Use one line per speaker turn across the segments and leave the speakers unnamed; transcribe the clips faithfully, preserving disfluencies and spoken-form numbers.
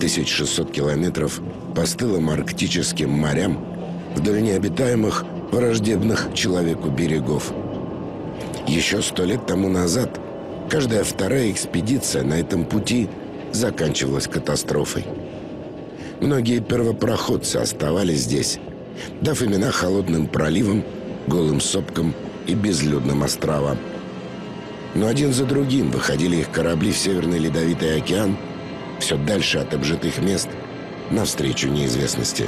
тысяч шестьсот километров по стылым арктическим морям вдоль необитаемых, враждебных человеку берегов. Еще сто лет тому назад каждая вторая экспедиция на этом пути заканчивалась катастрофой. Многие первопроходцы оставались здесь, дав имена холодным проливам, голым сопкам и безлюдным островам. Но один за другим выходили их корабли в Северный Ледовитый океан, все дальше от обжитых мест, навстречу неизвестности.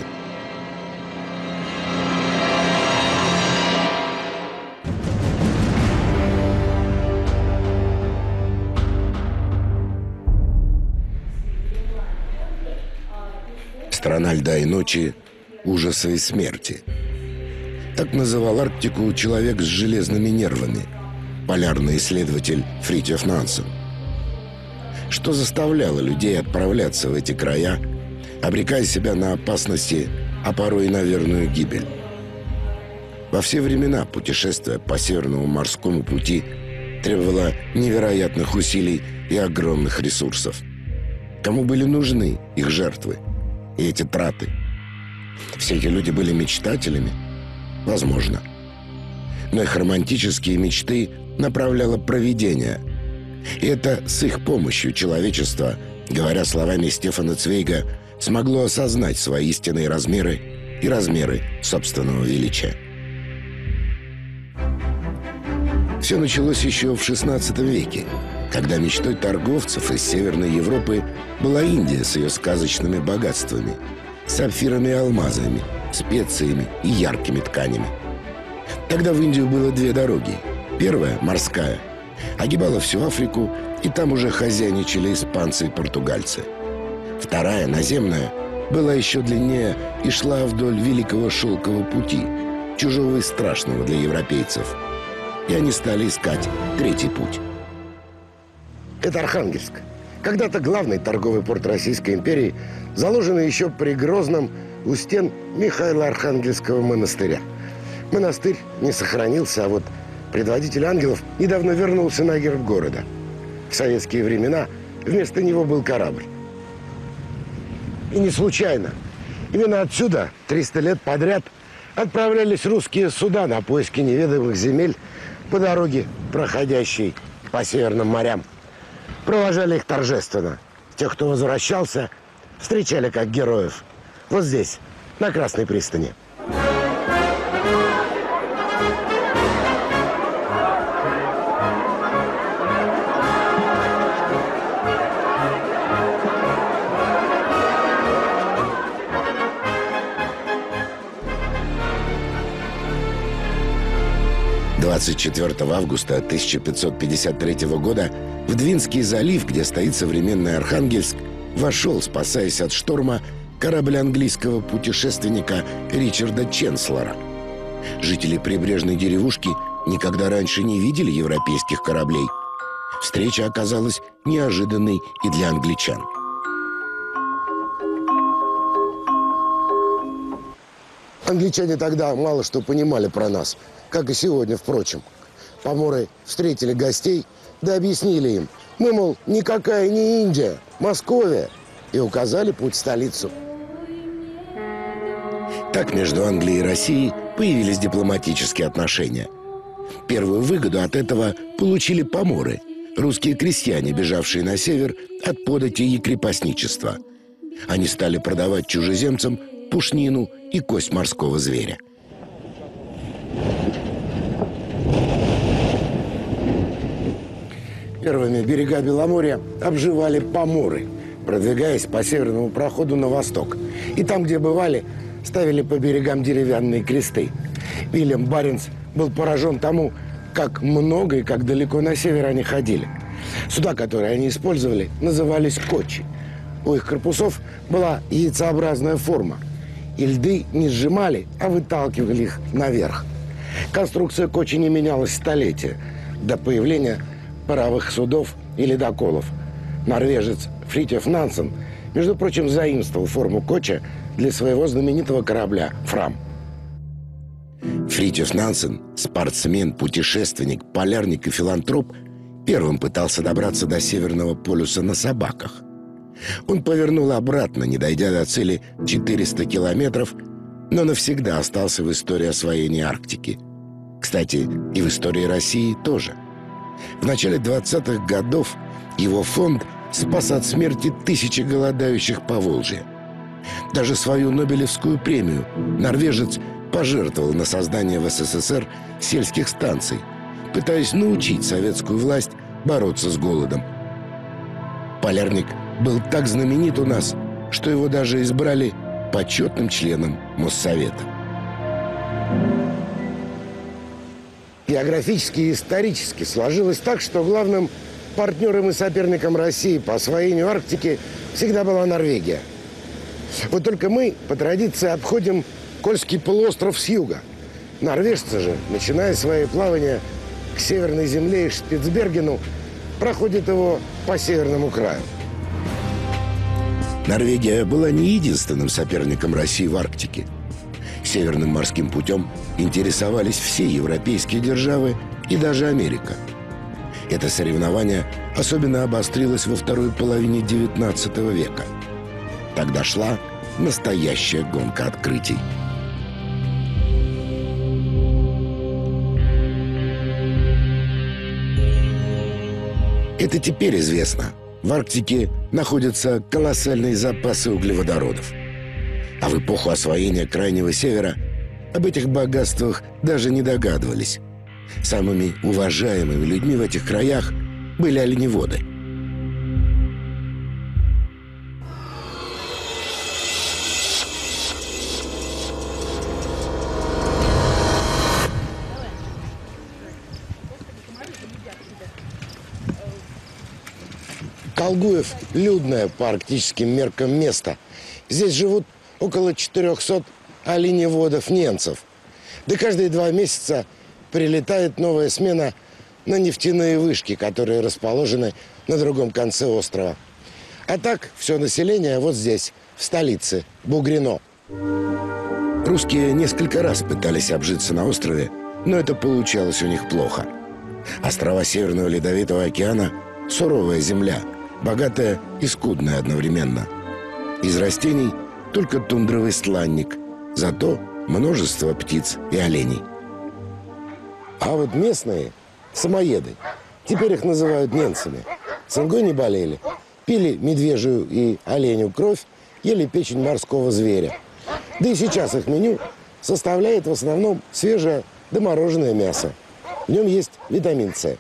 Страна льда и ночи, ужаса и смерти. Так называл Арктику человек с железными нервами, полярный исследователь Фритьоф Нансен. Что заставляло людей отправляться в эти края, обрекая себя на опасности, а порой и на верную гибель? Во все времена путешествие по Северному морскому пути требовало невероятных усилий и огромных ресурсов. Кому были нужны их жертвы и эти траты? Все эти люди были мечтателями? Возможно. Но их романтические мечты направляло провидение. И это с их помощью человечество, говоря словами Стефана Цвейга, смогло осознать свои истинные размеры и размеры собственного величия. Все началось еще в шестнадцатом веке, когда мечтой торговцев из Северной Европы была Индия с ее сказочными богатствами, сапфирами и алмазами, специями и яркими тканями. Тогда в Индию было две дороги. Первая, морская, огибала всю Африку, и там уже хозяйничали испанцы и португальцы. Вторая, наземная, была еще длиннее и шла вдоль Великого Шелкового пути, чужого и страшного для европейцев. И они стали искать третий путь.
Это Архангельск. Когда-то главный торговый порт Российской империи, заложенный еще при Грозном у стен Михаила Архангельского монастыря. Монастырь не сохранился, а вот предводитель ангелов недавно вернулся на герб города. В советские времена вместо него был корабль. И не случайно. Именно отсюда триста лет подряд отправлялись русские суда на поиски неведомых земель по дороге, проходящей по Северным морям. Провожали их торжественно. Тех, кто возвращался, встречали как героев. Вот здесь, на Красной пристани.
двадцать четвёртого августа тысяча пятьсот пятьдесят третьего года в Двинский залив, где стоит современный Архангельск, вошел, спасаясь от шторма, корабль английского путешественника Ричарда Ченслора. Жители прибрежной деревушки никогда раньше не видели европейских кораблей. Встреча оказалась неожиданной и для англичан.
Англичане тогда мало что понимали про нас, как и сегодня, впрочем. Поморы встретили гостей, да объяснили им. Мы, мол, никакая не Индия, Московия. И указали путь в столицу.
Так между Англией и Россией появились дипломатические отношения. Первую выгоду от этого получили поморы, русские крестьяне, бежавшие на север от податей и крепостничества. Они стали продавать чужеземцам пушнину и кость морского зверя.
Первыми берега Беломорья обживали поморы, продвигаясь по северному проходу на восток. И там, где бывали, ставили по берегам деревянные кресты. Вильям Баренц был поражен тому, как много и как далеко на север они ходили. Суда, которые они использовали, назывались кочи. У их корпусов была яйцеобразная форма. И льды не сжимали, а выталкивали их наверх. Конструкция кочи не менялась столетия, до появления паровых судов и ледоколов. Норвежец Фритьоф Нансен, между прочим, заимствовал форму коча для своего знаменитого корабля «Фрам».
Фритьоф Нансен, спортсмен, путешественник, полярник и филантроп, первым пытался добраться до Северного полюса на собаках. Он повернул обратно, не дойдя до цели четыреста километров, но навсегда остался в истории освоения Арктики. Кстати, и в истории России тоже. В начале двадцатых годов его фонд спас от смерти тысячи голодающих Поволжья. Даже свою Нобелевскую премию норвежец пожертвовал на создание в СССР сельских станций, пытаясь научить советскую власть бороться с голодом. Полярник был так знаменит у нас, что его даже избрали почетным членом Моссовета.
Географически и исторически сложилось так, что главным партнером и соперником России по освоению Арктики всегда была Норвегия. Вот только мы по традиции обходим Кольский полуостров с юга. Норвежцы же, начиная свои плавания к Северной земле и Шпицбергену, проходят его по северному краю.
Норвегия была не единственным соперником России в Арктике. Северным морским путем интересовались все европейские державы и даже Америка. Это соревнование особенно обострилось во второй половине девятнадцатого века. Тогда шла настоящая гонка открытий. Это теперь известно. В Арктике находятся колоссальные запасы углеводородов. А в эпоху освоения Крайнего Севера об этих богатствах даже не догадывались. Самыми уважаемыми людьми в этих краях были оленеводы.
Колгуев – людное по арктическим меркам место. Здесь живут около четырехсот оленеводов-немцев. Да каждые два месяца прилетает новая смена на нефтяные вышки, которые расположены на другом конце острова. А так, все население вот здесь, в столице, Бугрино.
Русские несколько раз пытались обжиться на острове, но это получалось у них плохо. Острова Северного Ледовитого океана – суровая земля, богатая и скудная одновременно. Из растений только тундровый стланник, зато множество птиц и оленей.
А вот местные – самоеды. Теперь их называют ненцами. Цингой не болели. Пили медвежью и оленю кровь, ели печень морского зверя. Да и сейчас их меню составляет в основном свежее домороженное мясо. В нем есть витамин С.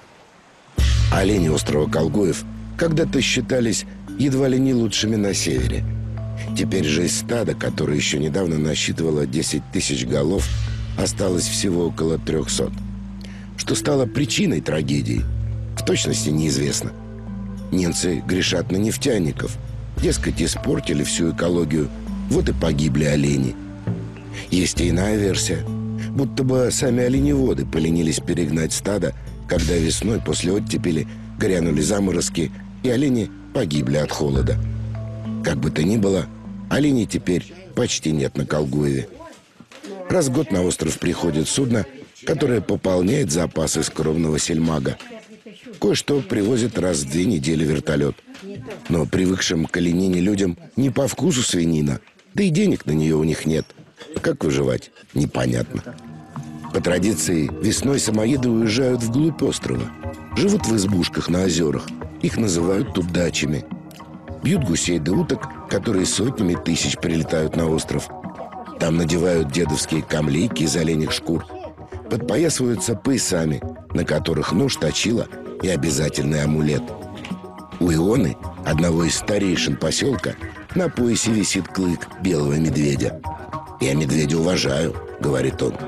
Олени острова Колгуев когда-то считались едва ли не лучшими на севере. Теперь же из стада, которое еще недавно насчитывало десять тысяч голов, осталось всего около трехсот. Что стало причиной трагедии, в точности неизвестно. Немцы грешат на нефтяников. Дескать, испортили всю экологию, вот и погибли олени. Есть и иная версия. Будто бы сами оленеводы поленились перегнать стадо, когда весной после оттепели грянули заморозки, и олени погибли от холода. Как бы то ни было, оленей теперь почти нет на Колгуеве. Раз в год на остров приходит судно, которое пополняет запасы скромного сельмага. Кое-что привозит раз в две недели вертолет. Но привыкшим к оленине людям не по вкусу свинина, да и денег на нее у них нет. Как выживать? Непонятно. По традиции, весной самоеды уезжают вглубь острова. Живут в избушках на озерах. Их называют тут дачами. Бьют гусей да уток, которые сотнями тысяч прилетают на остров. Там надевают дедовские камлейки из оленьих шкур. Подпоясываются поясами, на которых нож, точила и обязательный амулет. У Ионы, одного из старейшин поселка, на поясе висит клык белого медведя. «Я медведя уважаю», — говорит он.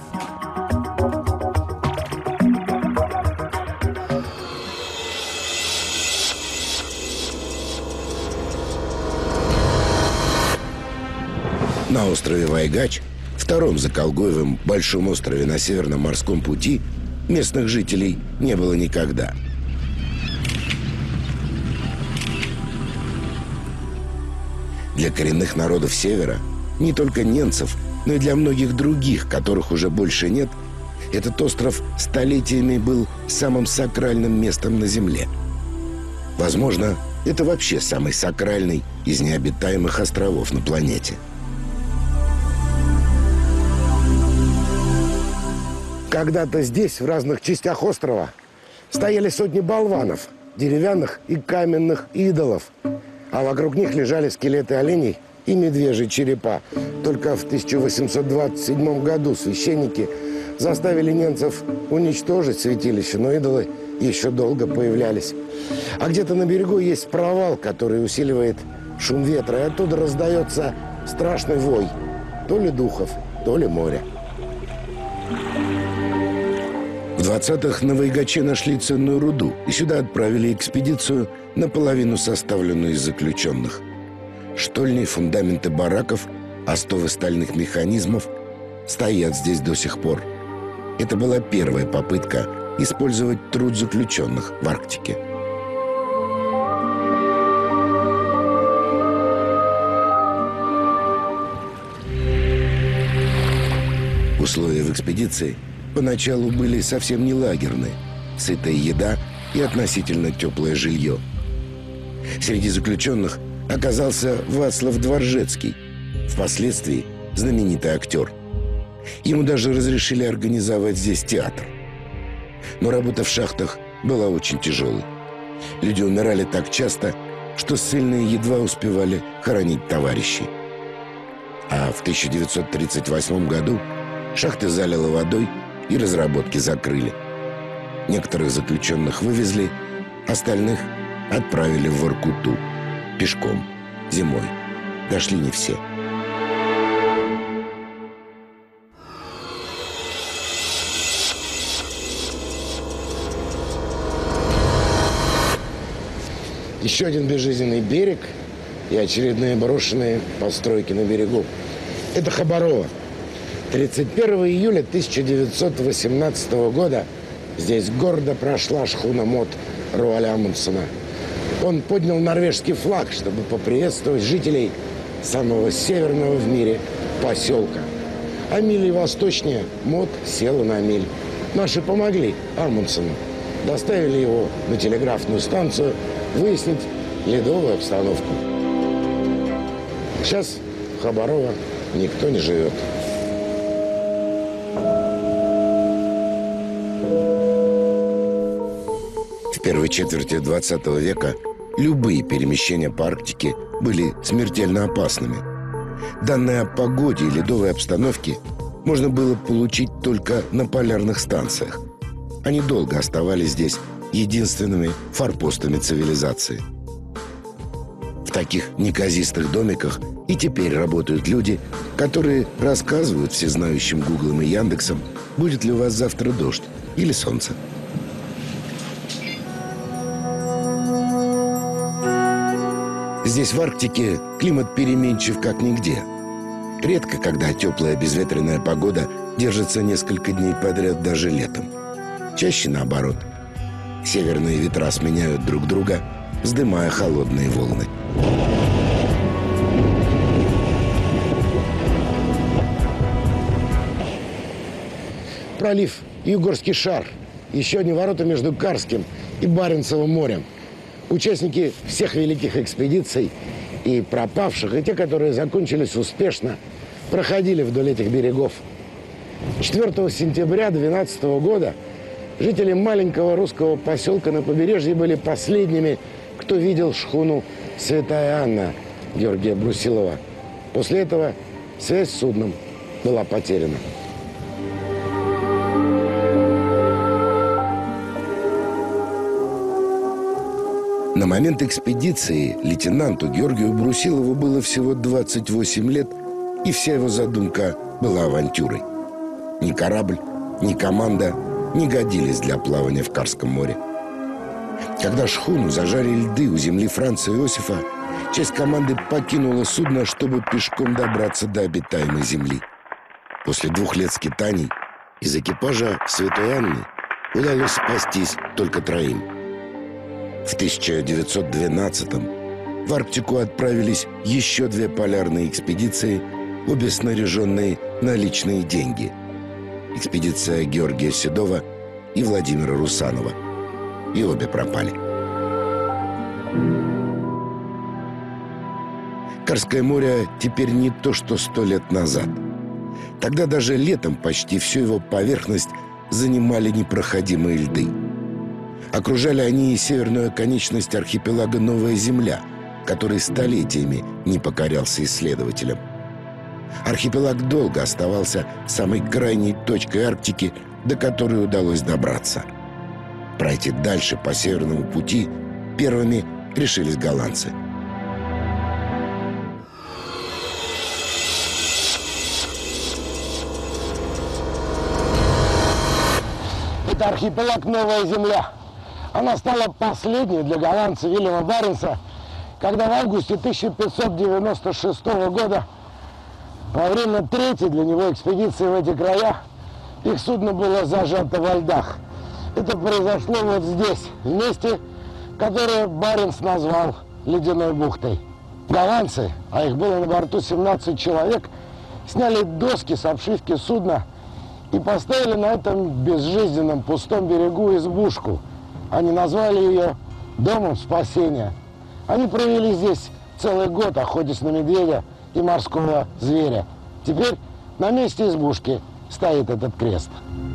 На острове Вайгач, втором за Колгуевым большом острове на Северном морском пути, местных жителей не было никогда. Для коренных народов Севера, не только ненцев, но и для многих других, которых уже больше нет, этот остров столетиями был самым сакральным местом на Земле. Возможно, Это вообще самый сакральный из необитаемых островов на планете.
Когда-то здесь, в разных частях острова, стояли сотни болванов, деревянных и каменных идолов. А вокруг них лежали скелеты оленей и медвежьи черепа. Только в тысяча восемьсот двадцать седьмом году священники заставили немцев уничтожить святилище, но идолы еще долго появлялись. А где-то на берегу есть провал, который усиливает шум ветра, и оттуда раздается страшный вой. То ли духов, то ли моря.
В двадцатых на Вайгаче нашли ценную руду, и сюда отправили экспедицию, наполовину составленную из заключенных. Штольни, фундаменты бараков, остовы стальных механизмов стоят здесь до сих пор. Это была первая попытка использовать труд заключенных в Арктике. Условия в экспедиции поначалу были совсем не лагерные. Сытая еда и относительно теплое жилье. Среди заключенных оказался Вацлав Дворжецкий, впоследствии знаменитый актер. Ему даже разрешили организовать здесь театр. Но работа в шахтах была очень тяжелой. Люди умирали так часто, что ссыльные едва успевали хоронить товарищей. А в тысяча девятьсот тридцать восьмом году шахты залило водой и разработки закрыли. Некоторых заключенных вывезли, остальных отправили в Воркуту пешком, зимой. Дошли не все.
Еще один безжизненный берег и очередные брошенные постройки на берегу. Это Хабарово. тридцать первого июля тысяча девятьсот восемнадцатого года здесь гордо прошла шхуна МОД Роальда Амундсена. Он поднял норвежский флаг, чтобы поприветствовать жителей самого северного в мире поселка. А милей восточнее МОД села на мель. Наши помогли Амундсену. Доставили его на телеграфную станцию выяснить ледовую обстановку. Сейчас в Хабарово никто не живет.
В первой четверти двадцатого века любые перемещения по Арктике были смертельно опасными. Данные о погоде и ледовой обстановке можно было получить только на полярных станциях. Они долго оставались здесь единственными форпостами цивилизации. В таких неказистых домиках и теперь работают люди, которые рассказывают всезнающим Гуглом и Яндексом, будет ли у вас завтра дождь или солнце. Здесь, в Арктике, климат переменчив как нигде. Редко, когда теплая безветренная погода держится несколько дней подряд даже летом. Чаще наоборот. Северные ветра сменяют друг друга, вздымая холодные волны.
Пролив Югорский шар. Еще одни ворота между Карским и Баренцевым морем. Участники всех великих экспедиций, и пропавших, и те, которые закончились успешно, проходили вдоль этих берегов. четвёртого сентября две тысячи двенадцатого года жители маленького русского поселка на побережье были последними, кто видел шхуну «Святая Анна» Георгия Брусилова. После этого связь с судном была потеряна.
На момент экспедиции лейтенанту Георгию Брусилову было всего двадцать восемь лет, и вся его задумка была авантюрой. Ни корабль, ни команда не годились для плавания в Карском море. Когда шхуну зажали льды у земли Франца Иосифа, часть команды покинула судно, чтобы пешком добраться до обитаемой земли. После двух лет скитаний из экипажа «Святой Анны» удалось спастись только троим. В тысяча девятьсот двенадцатом в Арктику отправились еще две полярные экспедиции, обе снаряженные на личные деньги. Экспедиция Георгия Седова и Владимира Русанова. И обе пропали. Карское море теперь не то, что сто лет назад. Тогда даже летом почти всю его поверхность занимали непроходимые льды. Окружали они и северную оконечность архипелага Новая Земля, который столетиями не покорялся исследователям. Архипелаг долго оставался самой крайней точкой Арктики, до которой удалось добраться. Пройти дальше по Северному пути первыми решились голландцы.
Это архипелаг Новая Земля. Она стала последней для голландца Вильяма Баренца, когда в августе тысяча пятьсот девяносто шестого года во время третьей для него экспедиции в эти края их судно было зажато во льдах. Это произошло вот здесь, в месте, которое Баренц назвал Ледяной бухтой. Голландцы, а их было на борту семнадцать человек, сняли доски с обшивки судна и поставили на этом безжизненном пустом берегу избушку. Они назвали ее «Домом спасения». Они провели здесь целый год, охотясь на медведя и морского зверя. Теперь на месте избушки стоит этот крест.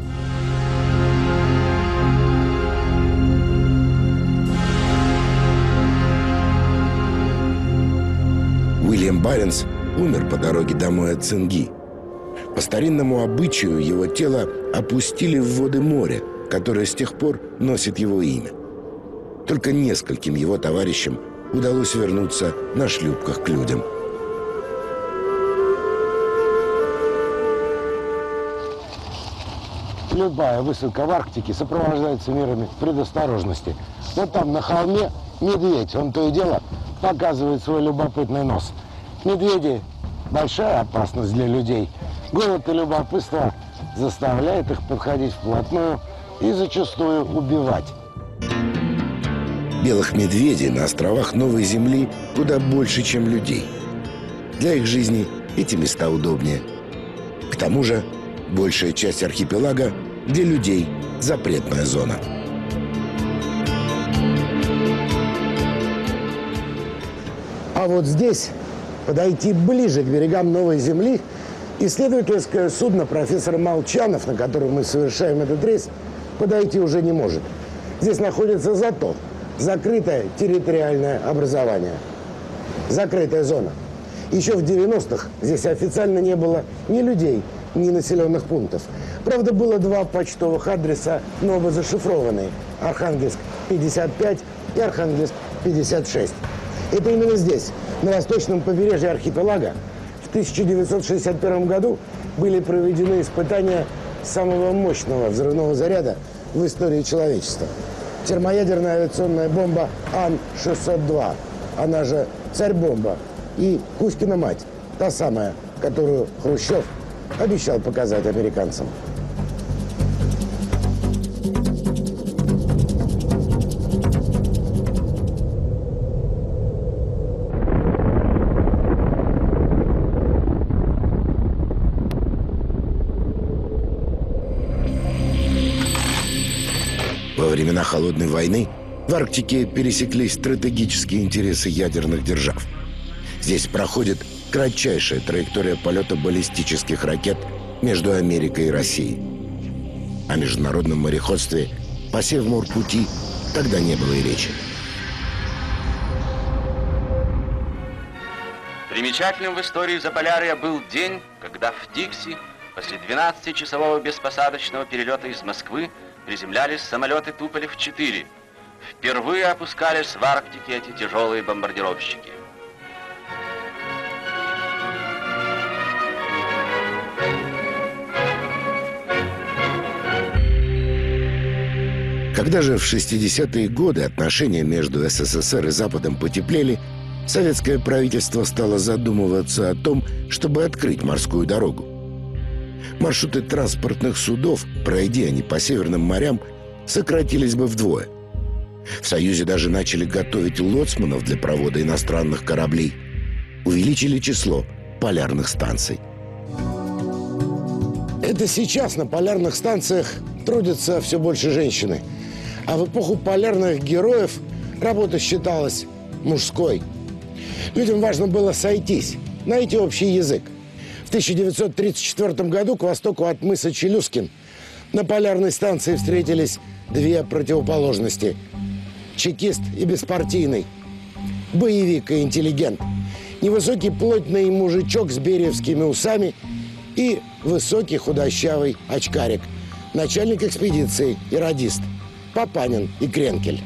Уильям Баренц умер по дороге домой от цинги. По старинному обычаю его тело опустили в воды моря, которое с тех пор носит его имя. Только нескольким его товарищам удалось вернуться на шлюпках к людям.
Любая высадка в Арктике сопровождается мерами предосторожности. Вот там на холме медведь, он то и дело показывает свой любопытный нос. Медведи – большая опасность для людей. Голод и любопытство заставляет их подходить вплотную и зачастую убивать.
Белых медведей на островах Новой Земли куда больше, чем людей. Для их жизни эти места удобнее. К тому же большая часть архипелага для людей – запретная зона.
А вот здесь, подойти ближе к берегам Новой Земли, исследовательское судно профессора Молчанов, на котором мы совершаем этот рейс, подойти уже не может. Здесь находится ЗАТО – закрытое территориальное образование. Закрытая зона. Еще в девяностых здесь официально не было ни людей, ни населенных пунктов. Правда, было два почтовых адреса, но оба зашифрованные. Архангельск пятьдесят пять и Архангельск пятьдесят шесть. Это именно здесь, на восточном побережье архипелага, в тысяча девятьсот шестьдесят первом году были проведены испытания самого мощного взрывного заряда в истории человечества. Термоядерная авиационная бомба Ан шестьсот два, она же царь-бомба, и Кузькина мать, та самая, которую Хрущев обещал показать американцам.
Во времена Холодной войны в Арктике пересеклись стратегические интересы ядерных держав. Здесь проходит кратчайшая траектория полета баллистических ракет между Америкой и Россией. О международном мореходстве по Севморпути тогда не было и речи.
Примечательным в истории Заполярья был день, когда в Дикси после двенадцатичасового беспосадочного перелета из Москвы приземлялись самолеты Туполев четыре. Впервые опускались в Арктике эти тяжелые бомбардировщики.
Когда же в шестидесятые годы отношения между СССР и Западом потеплели, советское правительство стало задумываться о том, чтобы открыть морскую дорогу. Маршруты транспортных судов, пройди они по северным морям, сократились бы вдвое. В Союзе даже начали готовить лоцманов для провода иностранных кораблей. Увеличили число полярных станций.
Это сейчас на полярных станциях трудятся все больше женщины. А в эпоху полярных героев работа считалась мужской. Людям важно было сойтись, найти общий язык. В тысяча девятьсот тридцать четвёртом году к востоку от мыса Челюскин на полярной станции встретились две противоположности – чекист и беспартийный, боевик и интеллигент, невысокий плотный мужичок с бериевскими усами и высокий худощавый очкарик, начальник экспедиции и радист Папанин и Кренкель.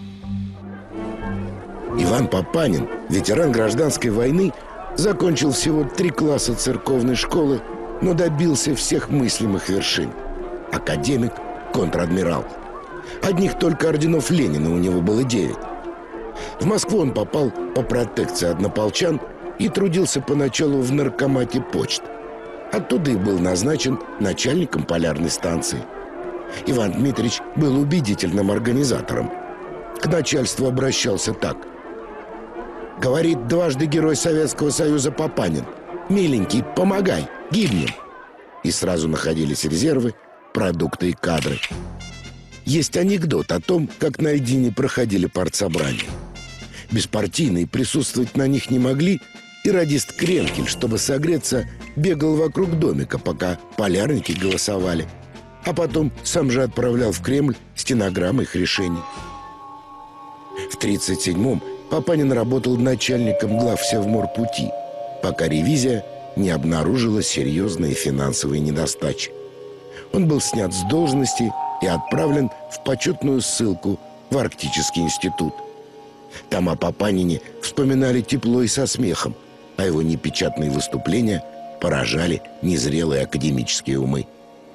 Иван Папанин, ветеран гражданской войны, закончил всего три класса церковной школы, но добился всех мыслимых вершин. Академик, контр-адмирал. Одних только орденов Ленина у него было девять. В Москву он попал по протекции однополчан и трудился поначалу в наркомате почт. Оттуда и был назначен начальником полярной станции. Иван Дмитриевич был убедительным организатором. К начальству обращался так. Говорит дважды герой Советского Союза Папанин: «Миленький, помогай, гибнем!» И сразу находились резервы, продукты и кадры. Есть анекдот о том, как на льдине проходили партсобрания. Беспартийные присутствовать на них не могли, и радист Кренкель, чтобы согреться, бегал вокруг домика, пока полярники голосовали. А потом сам же отправлял в Кремль стенограммы их решений. В тридцать седьмом Папанин работал начальником главсевморпути, пока ревизия не обнаружила серьезные финансовые недостачи. Он был снят с должности и отправлен в почетную ссылку в Арктический институт. Там о Папанине вспоминали тепло и со смехом, а его непечатные выступления поражали незрелые академические умы.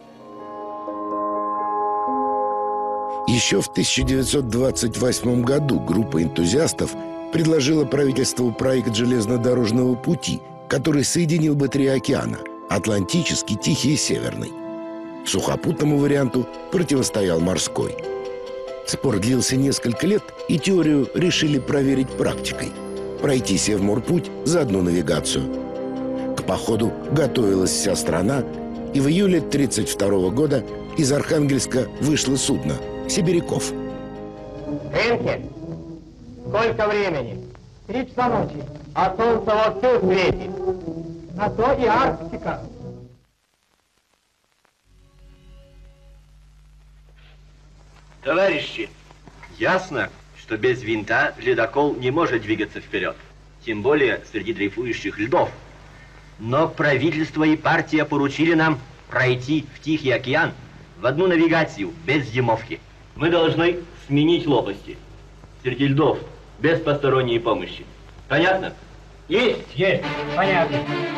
Еще в тысяча девятьсот двадцать восьмом году группа энтузиастов предложила правительству проект железнодорожного пути, который соединил бы три океана – Атлантический, Тихий и Северный. Сухопутному варианту противостоял морской. Спор длился несколько лет, и теорию решили проверить практикой – пройти Севморпуть за одну навигацию. К походу готовилась вся страна, и в июле тысяча девятьсот тридцать второго года из Архангельска вышло судно «Сибиряков».
Кренкель, сколько времени? Три часа ночи, а солнце вовсю светит. На то и Арктика.
Товарищи, ясно, что без винта ледокол не может двигаться вперед, тем более среди дрейфующих льдов. Но правительство и партия поручили нам пройти в Тихий океан в одну навигацию, без зимовки. Мы должны сменить лопасти среди льдов, без посторонней помощи. Понятно? Есть?
Есть. Понятно.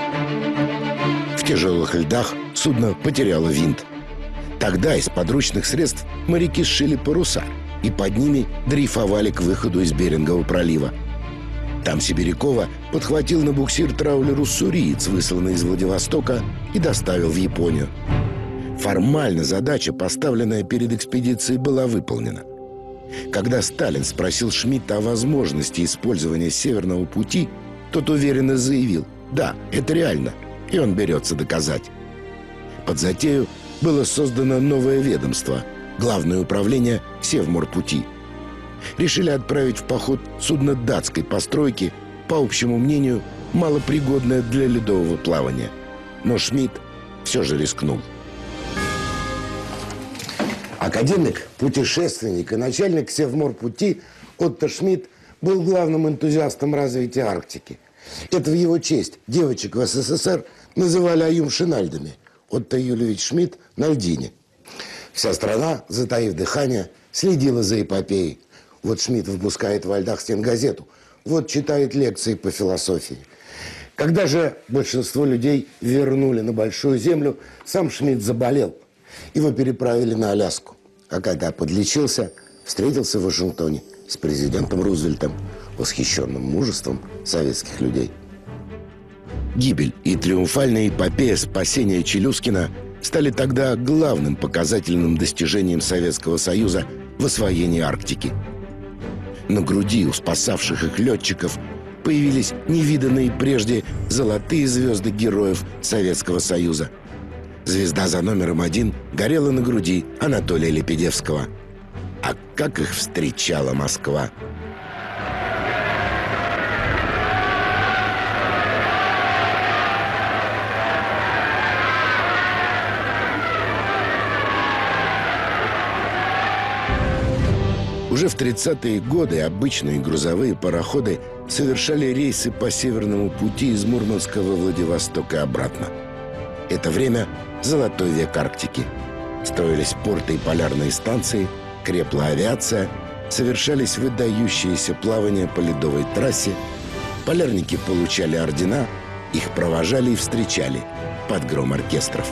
В тяжелых льдах судно потеряло винт. Тогда из подручных средств моряки сшили паруса и под ними дрейфовали к выходу из Берингового пролива. Там Сибирякова подхватил на буксир траулер уссуриец, высланный из Владивостока, и доставил в Японию. Формально задача, поставленная перед экспедицией, была выполнена. Когда Сталин спросил Шмидта о возможности использования Северного пути, тот уверенно заявил: «Да, это реально, и он берется доказать». Под затею было создано новое ведомство – Главное управление Севморпути. Решили отправить в поход судно датской постройки, по общему мнению, малопригодное для ледового плавания. Но Шмидт все же рискнул.
Академик, путешественник и начальник Севморпути Отто Шмидт был главным энтузиастом развития Арктики. Это в его честь девочек в СССР называли аюмшинальдами. Отто Юльевич Шмидт на льдине. Вся страна, затаив дыхание, следила за эпопеей. Вот Шмидт выпускает во льдах стенгазету, вот читает лекции по философии. Когда же большинство людей вернули на Большую Землю, сам Шмидт заболел. Его переправили на Аляску. А когда подлечился, встретился в Вашингтоне с президентом Рузвельтом, восхищенным мужеством советских людей.
Гибель и триумфальная эпопея спасения Челюскина стали тогда главным показательным достижением Советского Союза в освоении Арктики. На груди у спасавших их летчиков появились невиданные прежде золотые звезды героев Советского Союза. Звезда за номером один горела на груди Анатолия Лепедевского. А как их встречала Москва! Уже в тридцатые годы обычные грузовые пароходы совершали рейсы по Северному пути из Мурманска во Владивосток и обратно. Это время – золотой век Арктики. Строились порты и полярные станции, крепла авиация, совершались выдающиеся плавания по ледовой трассе, полярники получали ордена, их провожали и встречали под гром оркестров.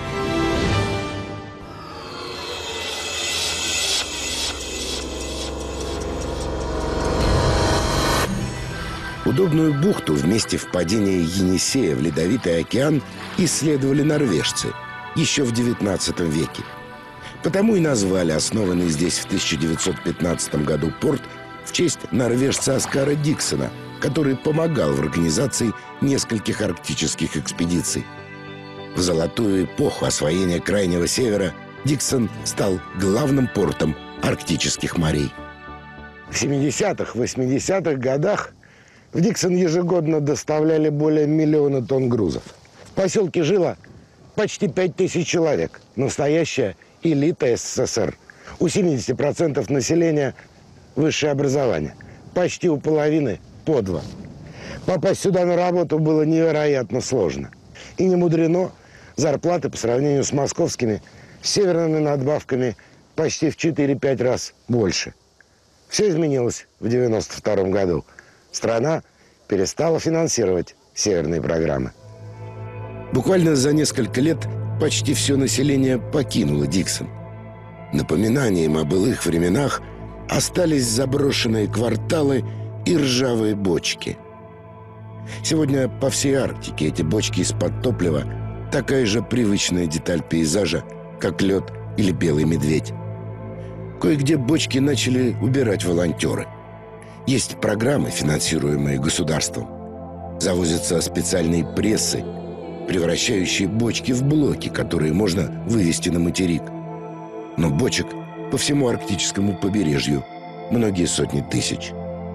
Удобную бухту в месте впадения Енисея в Ледовитый океан исследовали норвежцы еще в девятнадцатом веке. Потому и назвали основанный здесь в тысяча девятьсот пятнадцатом году порт в честь норвежца Оскара Диксона, который помогал в организации нескольких арктических экспедиций. В золотую эпоху освоения Крайнего Севера Диксон стал главным портом арктических морей.
В семидесятых, восьмидесятых годах в Диксон ежегодно доставляли более миллиона тонн грузов. В поселке жило почти пять тысяч человек. Настоящая элита СССР. У семидесяти процентов населения высшее образование. Почти у половины по два. Попасть сюда на работу было невероятно сложно. И не мудрено, зарплаты по сравнению с московскими, с северными надбавками почти в четыре-пять раз больше. Все изменилось в девяносто втором году. Страна перестала финансировать северные программы.
Буквально за несколько лет почти все население покинуло Диксон. Напоминанием о былых временах остались заброшенные кварталы и ржавые бочки. Сегодня по всей Арктике эти бочки из-под топлива такая же привычная деталь пейзажа, как лед или белый медведь. Кое-где бочки начали убирать волонтеры. Есть программы, финансируемые государством. Завозятся специальные прессы, превращающие бочки в блоки, которые можно вывести на материк. Но бочек по всему арктическому побережью многие сотни тысяч.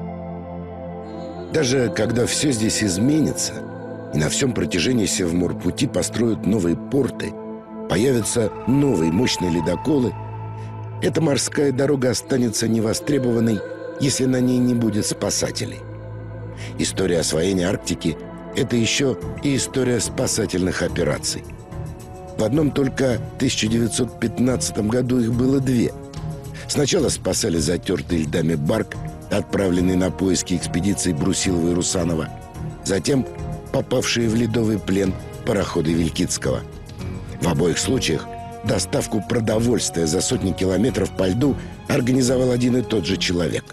Даже когда все здесь изменится, и на всем протяжении Севморпути построят новые порты, появятся новые мощные ледоколы, эта морская дорога останется невостребованной, если на ней не будет спасателей. История освоения Арктики – это еще и история спасательных операций. В одном только тысяча девятьсот пятнадцатом году их было две. Сначала спасали затертый льдами барк, отправленный на поиски экспедиции Брусилова и Русанова. Затем попавшие в ледовый плен пароходы Вилькицкого. В обоих случаях доставку продовольствия за сотни километров по льду организовал один и тот же человек.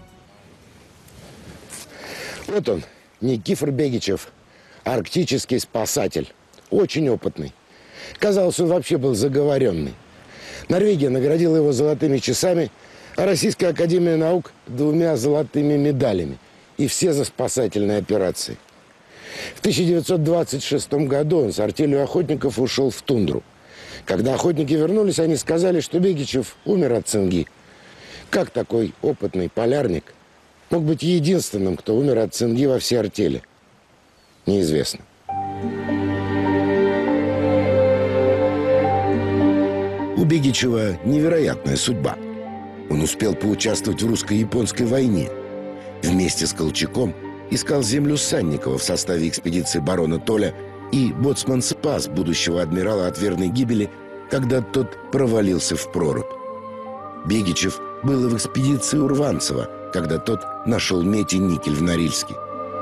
Вот он, Никифор Бегичев, арктический спасатель. Очень опытный. Казалось, он вообще был заговоренный. Норвегия наградила его золотыми часами, а Российская академия наук двумя золотыми медалями. И все за спасательные операции. В тысяча девятьсот двадцать шестом году он с артелью охотников ушел в тундру. Когда охотники вернулись, они сказали, что Бегичев умер от цинги. Как такой опытный полярник мог быть единственным, кто умер от цинги во всей артели? Неизвестно.
У Бегичева невероятная судьба. Он успел поучаствовать в русско-японской войне. Вместе с Колчаком искал землю Санникова в составе экспедиции барона Толя и боцман спас будущего адмирала от верной гибели, когда тот провалился в прорубь. Бегичев был и в экспедиции Урванцева, когда тот нашел медь и никель в Норильске.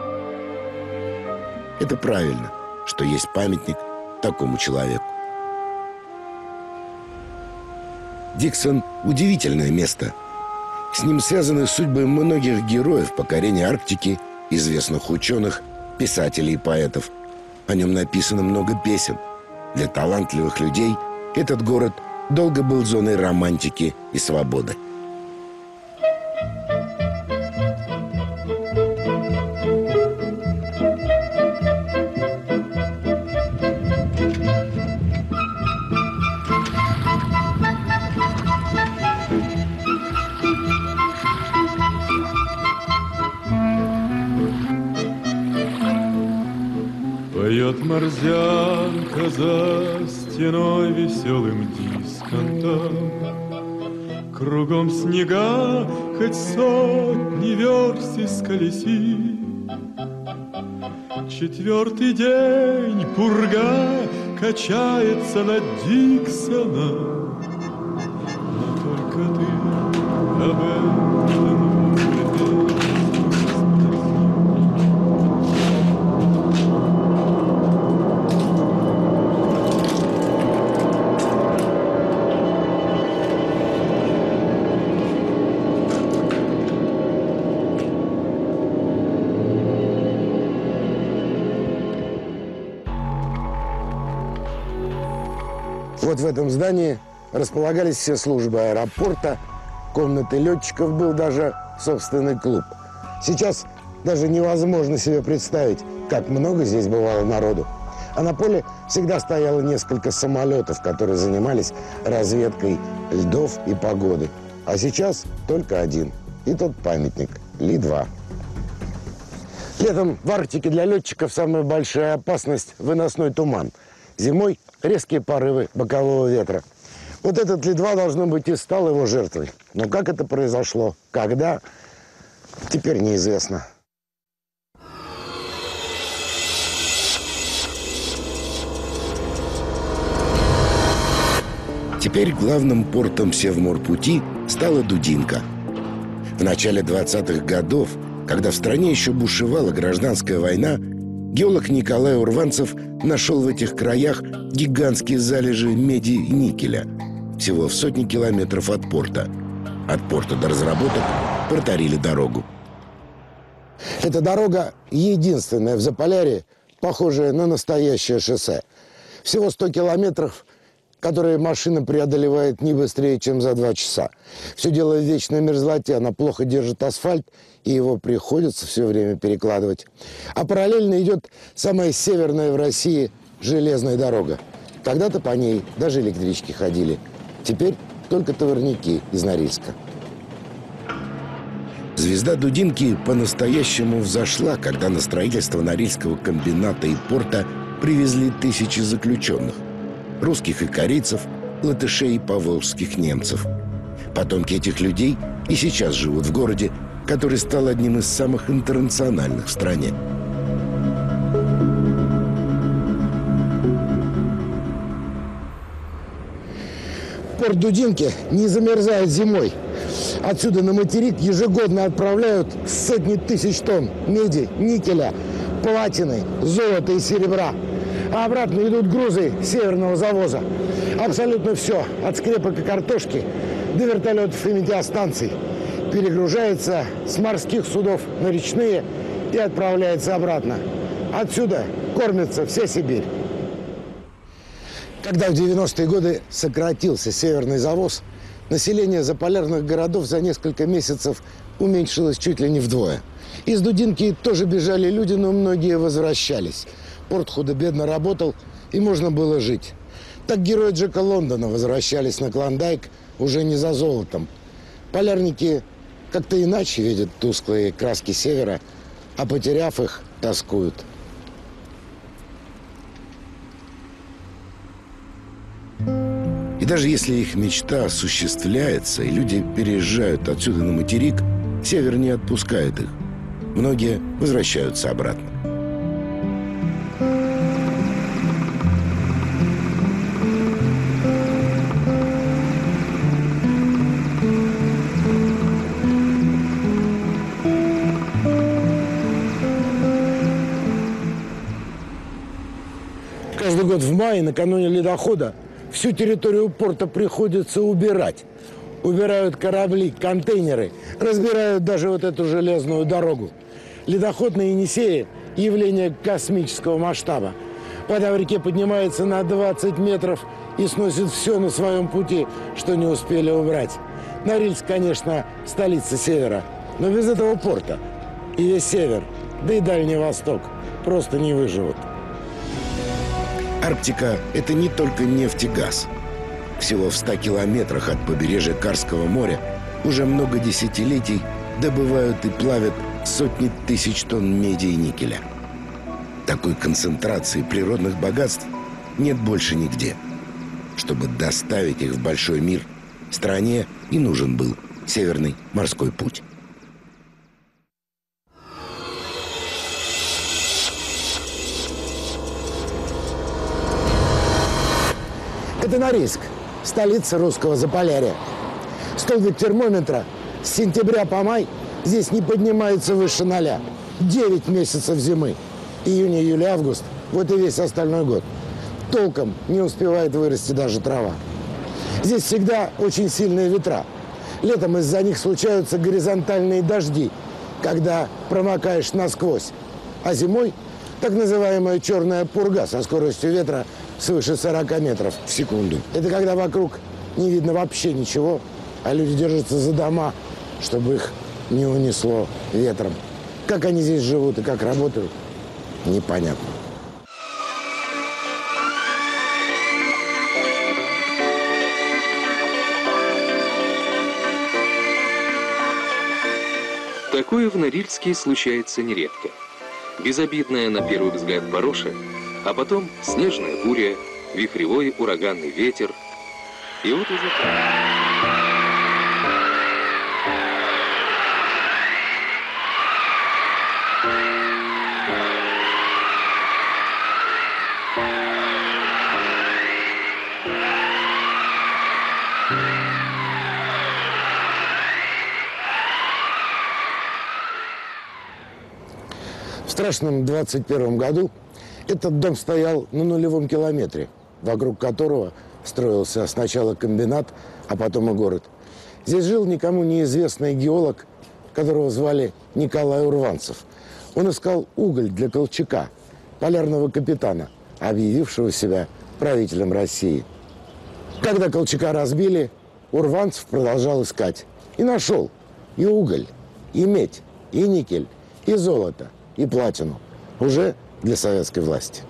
Это правильно, что есть памятник такому человеку. Диксон – удивительное место. С ним связаны судьбы многих героев покорения Арктики, известных ученых, писателей и поэтов. О нем написано много песен. Для талантливых людей этот город долго был зоной романтики и свободы.
Поет морзянка за стеной веселым дисконтом. Кругом снега, хоть сотни верст исколеси. Четвертый день пурга качается над Диксоном, но только ты об этом не
Вот в этом здании располагались все службы аэропорта, комнаты летчиков, был даже собственный клуб. Сейчас даже невозможно себе представить, как много здесь бывало народу. А на поле всегда стояло несколько самолетов, которые занимались разведкой льдов и погоды. А сейчас только один. И тот памятник Ли два. Летом в Арктике для летчиков самая большая опасность – выносной туман. Зимой – резкие порывы бокового ветра. Вот этот Ли два, должно быть, и стал его жертвой. Но как это произошло, когда, теперь неизвестно.
Теперь главным портом Севморпути стала Дудинка. В начале двадцатых годов, когда в стране еще бушевала гражданская война, геолог Николай Урванцев нашел в этих краях гигантские залежи меди и никеля, всего в сотни километров от порта. От порта до разработок протарили дорогу.
Эта дорога единственная в Заполярье, похожая на настоящее шоссе. Всего сто километров, которые машина преодолевает не быстрее, чем за два часа. Все дело в вечной мерзлоте, она плохо держит асфальт, и его приходится все время перекладывать. А параллельно идет самая северная в России железная дорога. Когда-то по ней даже электрички ходили. Теперь только товарники из Норильска.
Звезда Дудинки по-настоящему взошла, когда на строительство Норильского комбината и порта привезли тысячи заключенных. Русских и корейцев, латышей и поволжских немцев. Потомки этих людей и сейчас живут в городе, который стал одним из самых интернациональных в стране.
Порт Дудинки не замерзает зимой. Отсюда на материк ежегодно отправляют сотни тысяч тонн меди, никеля, платины, золота и серебра. А обратно идут грузы северного завоза. Абсолютно все, от скрепок и картошки до вертолетов и метеостанций, перегружается с морских судов на речные и отправляется обратно. Отсюда кормится вся Сибирь. Когда в девяностые годы сократился северный завоз, население заполярных городов за несколько месяцев уменьшилось чуть ли не вдвое. Из Дудинки тоже бежали люди, но многие возвращались. Порт худо-бедно работал, и можно было жить. Так герои Джека Лондона возвращались на Клондайк уже не за золотом. Полярники как-то иначе видят тусклые краски севера, а потеряв их, тоскуют.
И даже если их мечта осуществляется, и люди переезжают отсюда на материк, север не отпускает их. Многие возвращаются обратно.
Каждый год в мае, накануне ледохода, всю территорию порта приходится убирать. Убирают корабли, контейнеры, разбирают даже вот эту железную дорогу. Ледоход на Енисее – явление космического масштаба. Вода в реке поднимается на двадцать метров и сносит все на своем пути, что не успели убрать. Норильск, конечно, столица севера, но без этого порта и весь север, да и Дальний Восток просто не выживут.
Арктика – это не только нефть и газ. Всего в ста километрах от побережья Карского моря уже много десятилетий добывают и плавят сотни тысяч тонн меди и никеля. Такой концентрации природных богатств нет больше нигде. Чтобы доставить их в большой мир, стране и нужен был Северный морской путь.
Это Норильск, столица русского Заполярья. Столбик термометра с сентября по май здесь не поднимается выше ноля. Девять месяцев зимы. Июнь, июль, август. Вот и весь остальной год. Толком не успевает вырасти даже трава. Здесь всегда очень сильные ветра. Летом из-за них случаются горизонтальные дожди, когда промокаешь насквозь. А зимой так называемая черная пурга со скоростью ветра свыше сорока метров в секунду. Это когда вокруг не видно вообще ничего, а люди держатся за дома, чтобы их не унесло ветром. Как они здесь живут и как работают, непонятно.
Такое в Норильске случается нередко. Безобидная на первый взгляд пороша, а потом снежная буря, вихревой ураганный ветер. И вот уже...
В страшном двадцать первом году этот дом стоял на нулевом километре, вокруг которого строился сначала комбинат, а потом и город. Здесь жил никому неизвестный геолог, которого звали Николай Урванцев. Он искал уголь для Колчака, полярного капитана, объявившего себя правителем России. Когда Колчака разбили, Урванцев продолжал искать. И нашел и уголь, и медь, и никель, и золото, и платину. Уже для советской власти.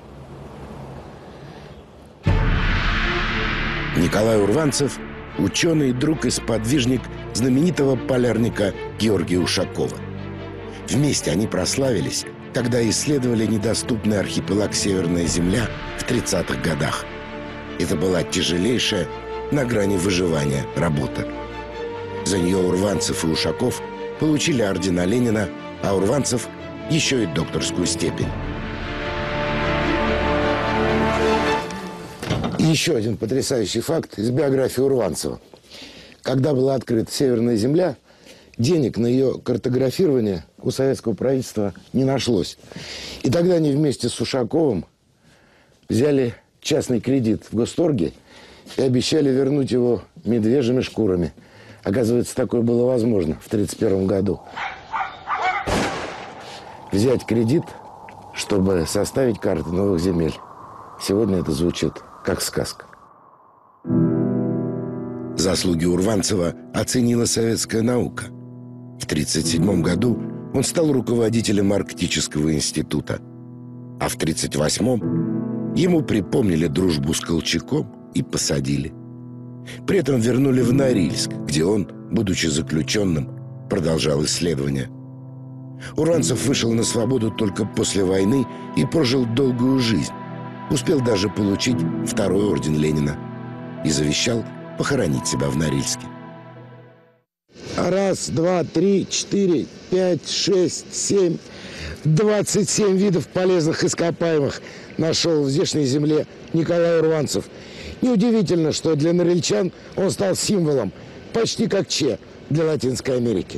Николай Урванцев – ученый, друг и сподвижник знаменитого полярника Георгия Ушакова. Вместе они прославились, когда исследовали недоступный архипелаг Северная Земля в тридцатых годах. Это была тяжелейшая, на грани выживания, работа. За нее Урванцев и Ушаков получили ордена Ленина, а Урванцев – еще и докторскую степень.
И еще один потрясающий факт из биографии Урванцева. Когда была открыта Северная Земля, денег на ее картографирование у советского правительства не нашлось. И тогда они вместе с Ушаковым взяли частный кредит в Госторге и обещали вернуть его медвежьими шкурами. Оказывается, такое было возможно в тридцать первом году. Взять кредит, чтобы составить карты новых земель. Сегодня это звучит как сказка.
Заслуги Урванцева оценила советская наука. В тридцать седьмом году он стал руководителем Арктического института. А в тридцать восьмом ему припомнили дружбу с Колчаком и посадили. При этом вернули в Норильск, где он, будучи заключенным, продолжал исследования. Урванцев вышел на свободу только после войны и прожил долгую жизнь. Успел даже получить второй орден Ленина и завещал похоронить себя в Норильске.
Раз, два, три, четыре, пять, шесть, семь. двадцать семь видов полезных ископаемых нашел в здешней земле Николай Урванцев. Неудивительно, что для норильчан он стал символом, почти как Че для Латинской Америки.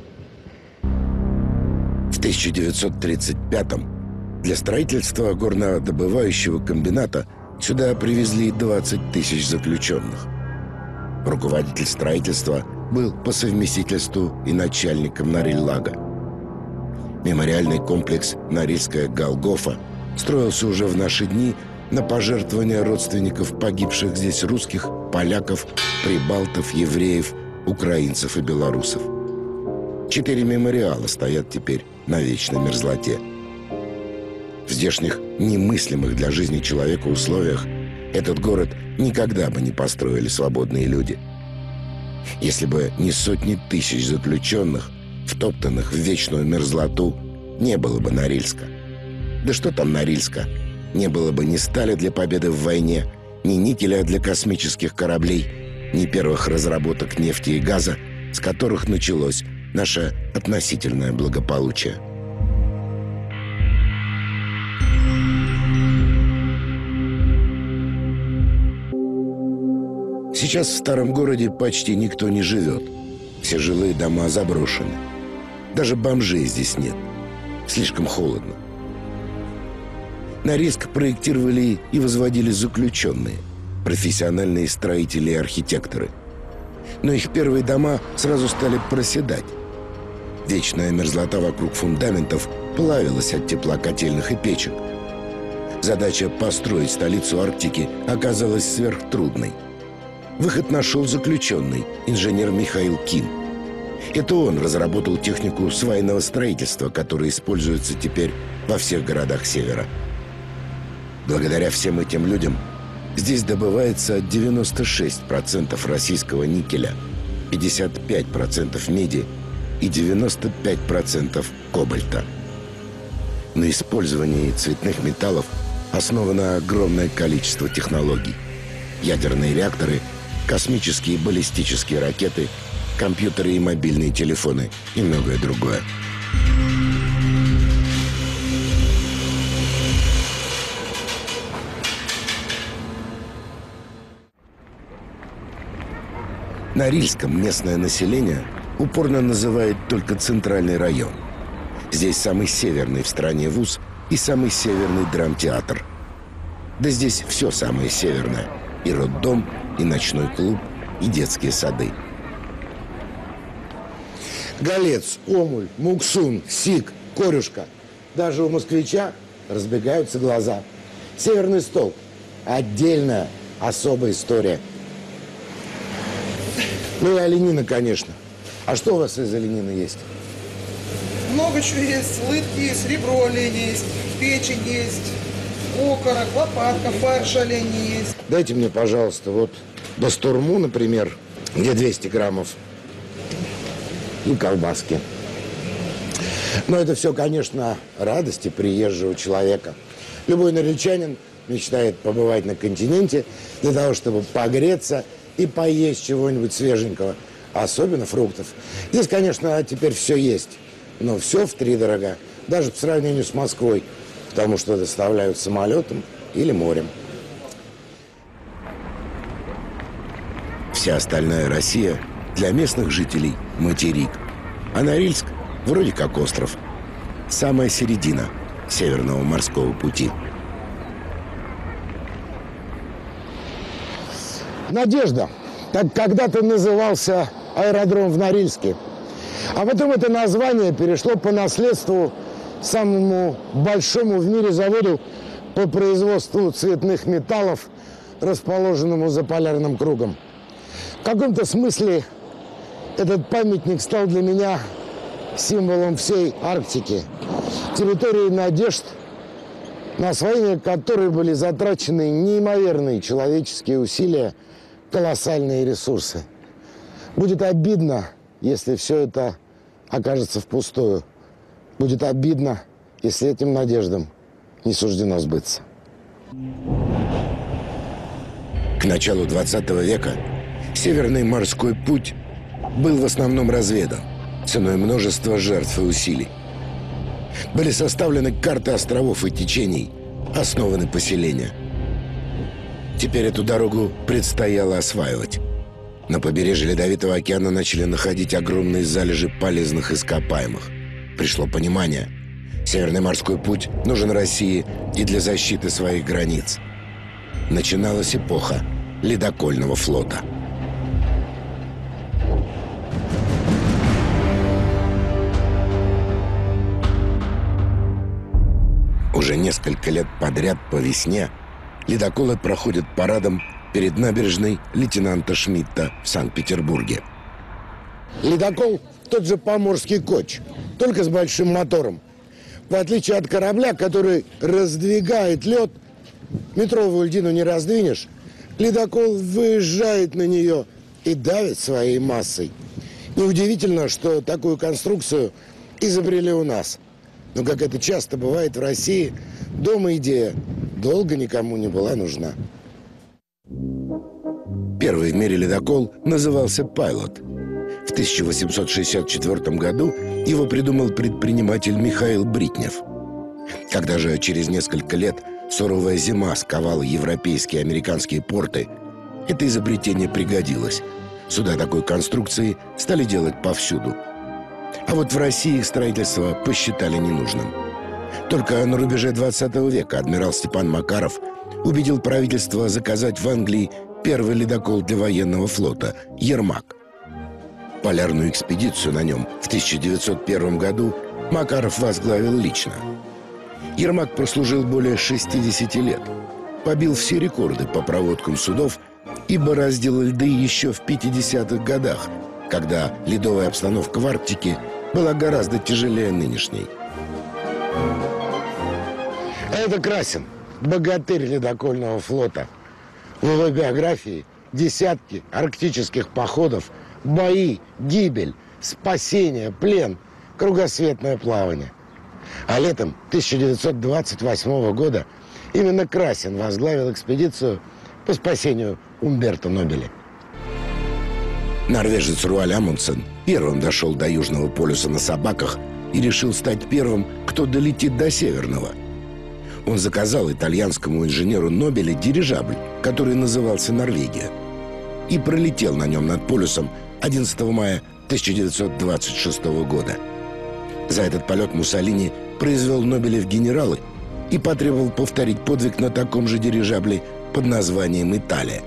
В тысяча девятьсот тридцать пятом для строительства горнодобывающего комбината сюда привезли двадцать тысяч заключенных. Руководитель строительства был по совместительству и начальником Норильлага. Мемориальный комплекс «Норильская Голгофа» строился уже в наши дни на пожертвования родственников погибших здесь русских, поляков, прибалтов, евреев, украинцев и белорусов. Четыре мемориала стоят теперь на вечной мерзлоте. В здешних немыслимых для жизни человека условиях этот город никогда бы не построили свободные люди. Если бы не сотни тысяч заключенных, втоптанных в вечную мерзлоту, не было бы Норильска. Да что там Норильска? Не было бы ни стали для победы в войне, ни никеля для космических кораблей, ни первых разработок нефти и газа, с которых началось наше относительное благополучие. Сейчас в старом городе почти никто не живет. Все жилые дома заброшены. Даже бомжей здесь нет. Слишком холодно. Норильск проектировали и возводили заключенные, профессиональные строители и архитекторы. Но их первые дома сразу стали проседать. Вечная мерзлота вокруг фундаментов плавилась от тепла котельных и печек. Задача построить столицу Арктики оказалась сверхтрудной. Выход нашел заключенный, инженер Михаил Кин. Это он разработал технику свайного строительства, которая используется теперь во всех городах Севера. Благодаря всем этим людям здесь добывается девяносто шесть процентов российского никеля, пятьдесят пять процентов меди и девяносто пять процентов кобальта. На использовании цветных металлов основано огромное количество технологий. Ядерные реакторы, космические и баллистические ракеты, компьютеры и мобильные телефоны и многое другое. Норильском местное население упорно называет только центральный район. Здесь самый северный в стране вуз и самый северный драмтеатр. Да здесь все самое северное. И роддом, и ночной клуб, и детские сады.
Голец, Омуль, Муксун, Сик, Корюшка. Даже у москвича разбегаются глаза. Северный столб. Отдельная, особая история. Ну и оленина, конечно. А что у вас из оленины есть?
Много чего есть. Лытки есть, ребро оленя есть, печень есть, окорок, лопатка, фарш оленя есть.
Дайте мне, пожалуйста, вот бастурму, например, где двести граммов, и колбаски. Но это все, конечно, радости приезжего человека. Любой норильчанин мечтает побывать на континенте для того, чтобы погреться и поесть чего-нибудь свеженького, особенно фруктов. Здесь, конечно, теперь все есть, но все втридорога, даже по сравнению с Москвой, потому что доставляют самолетом или морем.
Вся остальная Россия для местных жителей – материк, а Норильск – вроде как остров. Самая середина Северного морского пути.
Надежда. Так когда-то назывался аэродром в Норильске. А потом это название перешло по наследству самому большому в мире заводу по производству цветных металлов, расположенному за полярным кругом. В каком-то смысле этот памятник стал для меня символом всей Арктики. Территории надежд, на освоение которой были затрачены неимоверные человеческие усилия, колоссальные ресурсы. Будет обидно, если все это окажется впустую. Будет обидно, если этим надеждам не суждено сбыться.
К началу двадцатого века Северный морской путь был в основном разведан ценой множества жертв и усилий. Были составлены карты островов и течений, основаны поселения. Теперь эту дорогу предстояло осваивать. На побережье Ледовитого океана начали находить огромные залежи полезных ископаемых. Пришло понимание: Северный морской путь нужен России и для защиты своих границ. Начиналась эпоха ледокольного флота. Уже несколько лет подряд по весне ледоколы проходят парадом перед набережной лейтенанта Шмидта в Санкт-Петербурге.
Ледокол – тот же поморский коч, только с большим мотором. В отличие от корабля, который раздвигает лед, метровую льдину не раздвинешь, ледокол выезжает на нее и давит своей массой. Неудивительно, что такую конструкцию изобрели у нас. Но, как это часто бывает в России, дома идея долго никому не была нужна.
Первый в мире ледокол назывался «Пайлот». В тысяча восемьсот шестьдесят четвёртом году его придумал предприниматель Михаил Бритнев. Когда же через несколько лет суровая зима сковала европейские и американские порты, это изобретение пригодилось. Суда такой конструкции стали делать повсюду. А вот в России их строительство посчитали ненужным. Только на рубеже двадцатого века адмирал Степан Макаров убедил правительство заказать в Англии первый ледокол для военного флота «Ермак». Полярную экспедицию на нем в тысяча девятьсот первом году Макаров возглавил лично. «Ермак» прослужил более шестидесяти лет, побил все рекорды по проводкам судов и бороздил льды еще в пятидесятых годах, когда ледовая обстановка в Арктике была гораздо тяжелее нынешней.
Это Красин, богатырь ледокольного флота. В его биографии десятки арктических походов, бои, гибель, спасение, плен, кругосветное плавание. А летом тысяча девятьсот двадцать восьмого года именно Красин возглавил экспедицию по спасению Умберто Нобеля.
Норвежец Руаль Амундсен первым дошел до Южного полюса на собаках и решил стать первым, кто долетит до Северного. Он заказал итальянскому инженеру Нобеля дирижабль, который назывался «Норвегия», и пролетел на нем над полюсом одиннадцатого мая тысяча девятьсот двадцать шестого года. За этот полет Муссолини произвел Нобеля в генералы и потребовал повторить подвиг на таком же дирижабле под названием «Италия».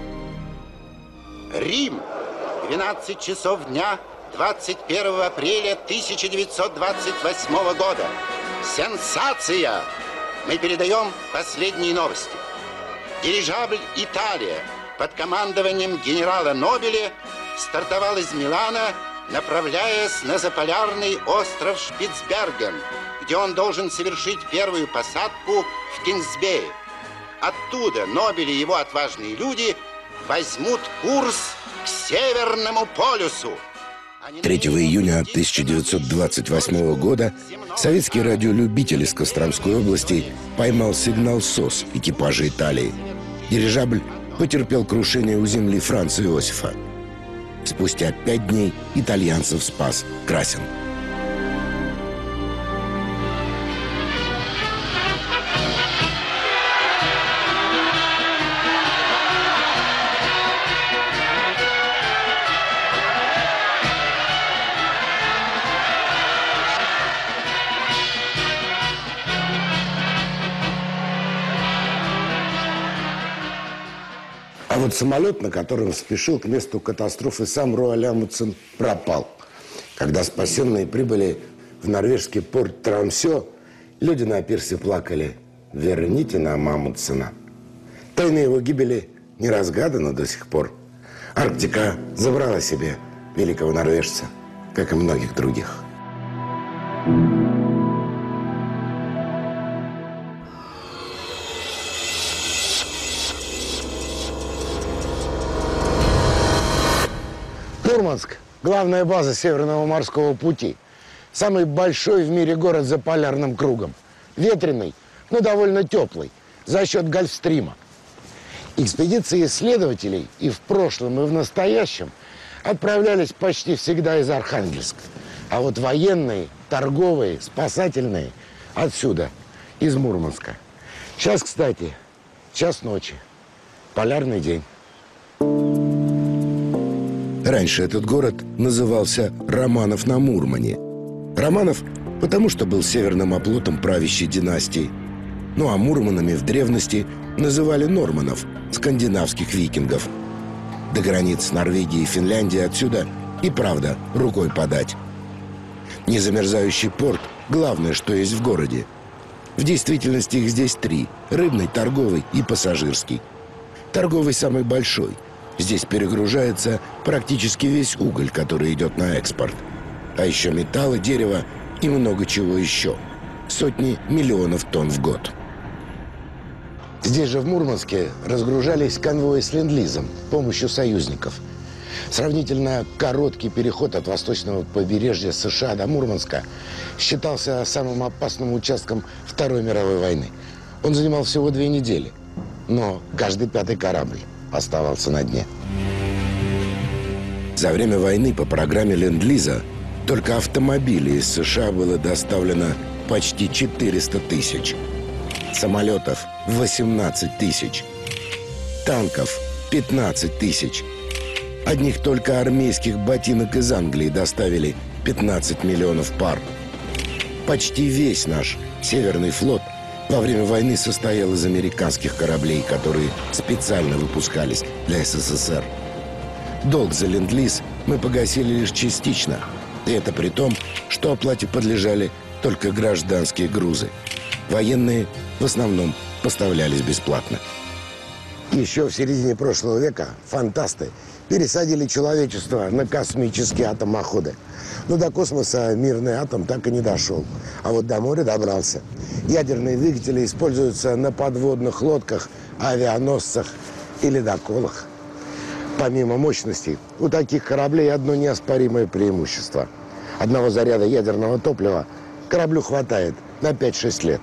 Рим. двенадцать часов дня, двадцать первого апреля тысяча девятьсот двадцать восьмого года. Сенсация! Мы передаем последние новости. Дирижабль «Италия» под командованием генерала Нобеля стартовал из Милана, направляясь на заполярный остров Шпицберген, где он должен совершить первую посадку в Кингсбее. Оттуда Нобель и его отважные люди возьмут курс к Северному полюсу.
третьего июня тысяча девятьсот двадцать восьмого года советский радиолюбитель из Костромской области поймал сигнал СОС экипажа «Италии». Дирижабль потерпел крушение у земли Франца Иосифа. Спустя пять дней итальянцев спас Красин.
А вот самолет, на котором спешил к месту катастрофы сам Руаль Амундсен, пропал. Когда спасенные прибыли в норвежский порт Тромсё, люди на пирсе плакали: «Верните нам Амундсена». Тайна его гибели не разгадана до сих пор. Арктика забрала себе великого норвежца, как и многих других. Мурманск – главная база Северного морского пути. Самый большой в мире город за полярным кругом. Ветреный, но довольно теплый, за счет Гольфстрима. Экспедиции исследователей и в прошлом, и в настоящем отправлялись почти всегда из Архангельска. А вот военные, торговые, спасательные отсюда, из Мурманска. Сейчас, кстати, час ночи, полярный день.
Раньше этот город назывался Романов на Мурмане. Романов, потому что был северным оплотом правящей династии. Ну а Мурманами в древности называли норманов, скандинавских викингов. До границ Норвегии и Финляндии отсюда и правда рукой подать. Незамерзающий порт – главное, что есть в городе. В действительности их здесь три – рыбный, торговый и пассажирский. Торговый самый большой. Здесь перегружается практически весь уголь, который идет на экспорт. А еще металлы, дерево и много чего еще. Сотни миллионов тонн в год.
Здесь же, в Мурманске, разгружались конвои с ленд-лизом с помощью союзников. Сравнительно короткий переход от восточного побережья США до Мурманска считался самым опасным участком Второй мировой войны. Он занимал всего две недели, но каждый пятый корабль оставался на дне.
За время войны по программе Ленд-Лиза только автомобилей из США было доставлено почти четыреста тысяч. Самолетов – восемнадцать тысяч. Танков – пятнадцать тысяч. Одних только армейских ботинок из Англии доставили пятнадцать миллионов пар. Почти весь наш Северный флот во время войны состоял из американских кораблей, которые специально выпускались для СССР. Долг за Ленд-Лиз мы погасили лишь частично. И это при том, что оплате подлежали только гражданские грузы. Военные в основном поставлялись бесплатно.
Еще в середине прошлого века фантасты пересадили человечество на космические атомоходы. Но до космоса мирный атом так и не дошел. А вот до моря добрался. Ядерные двигатели используются на подводных лодках, авианосцах и ледоколах. Помимо мощностей, у таких кораблей одно неоспоримое преимущество. Одного заряда ядерного топлива кораблю хватает на пять-шесть лет.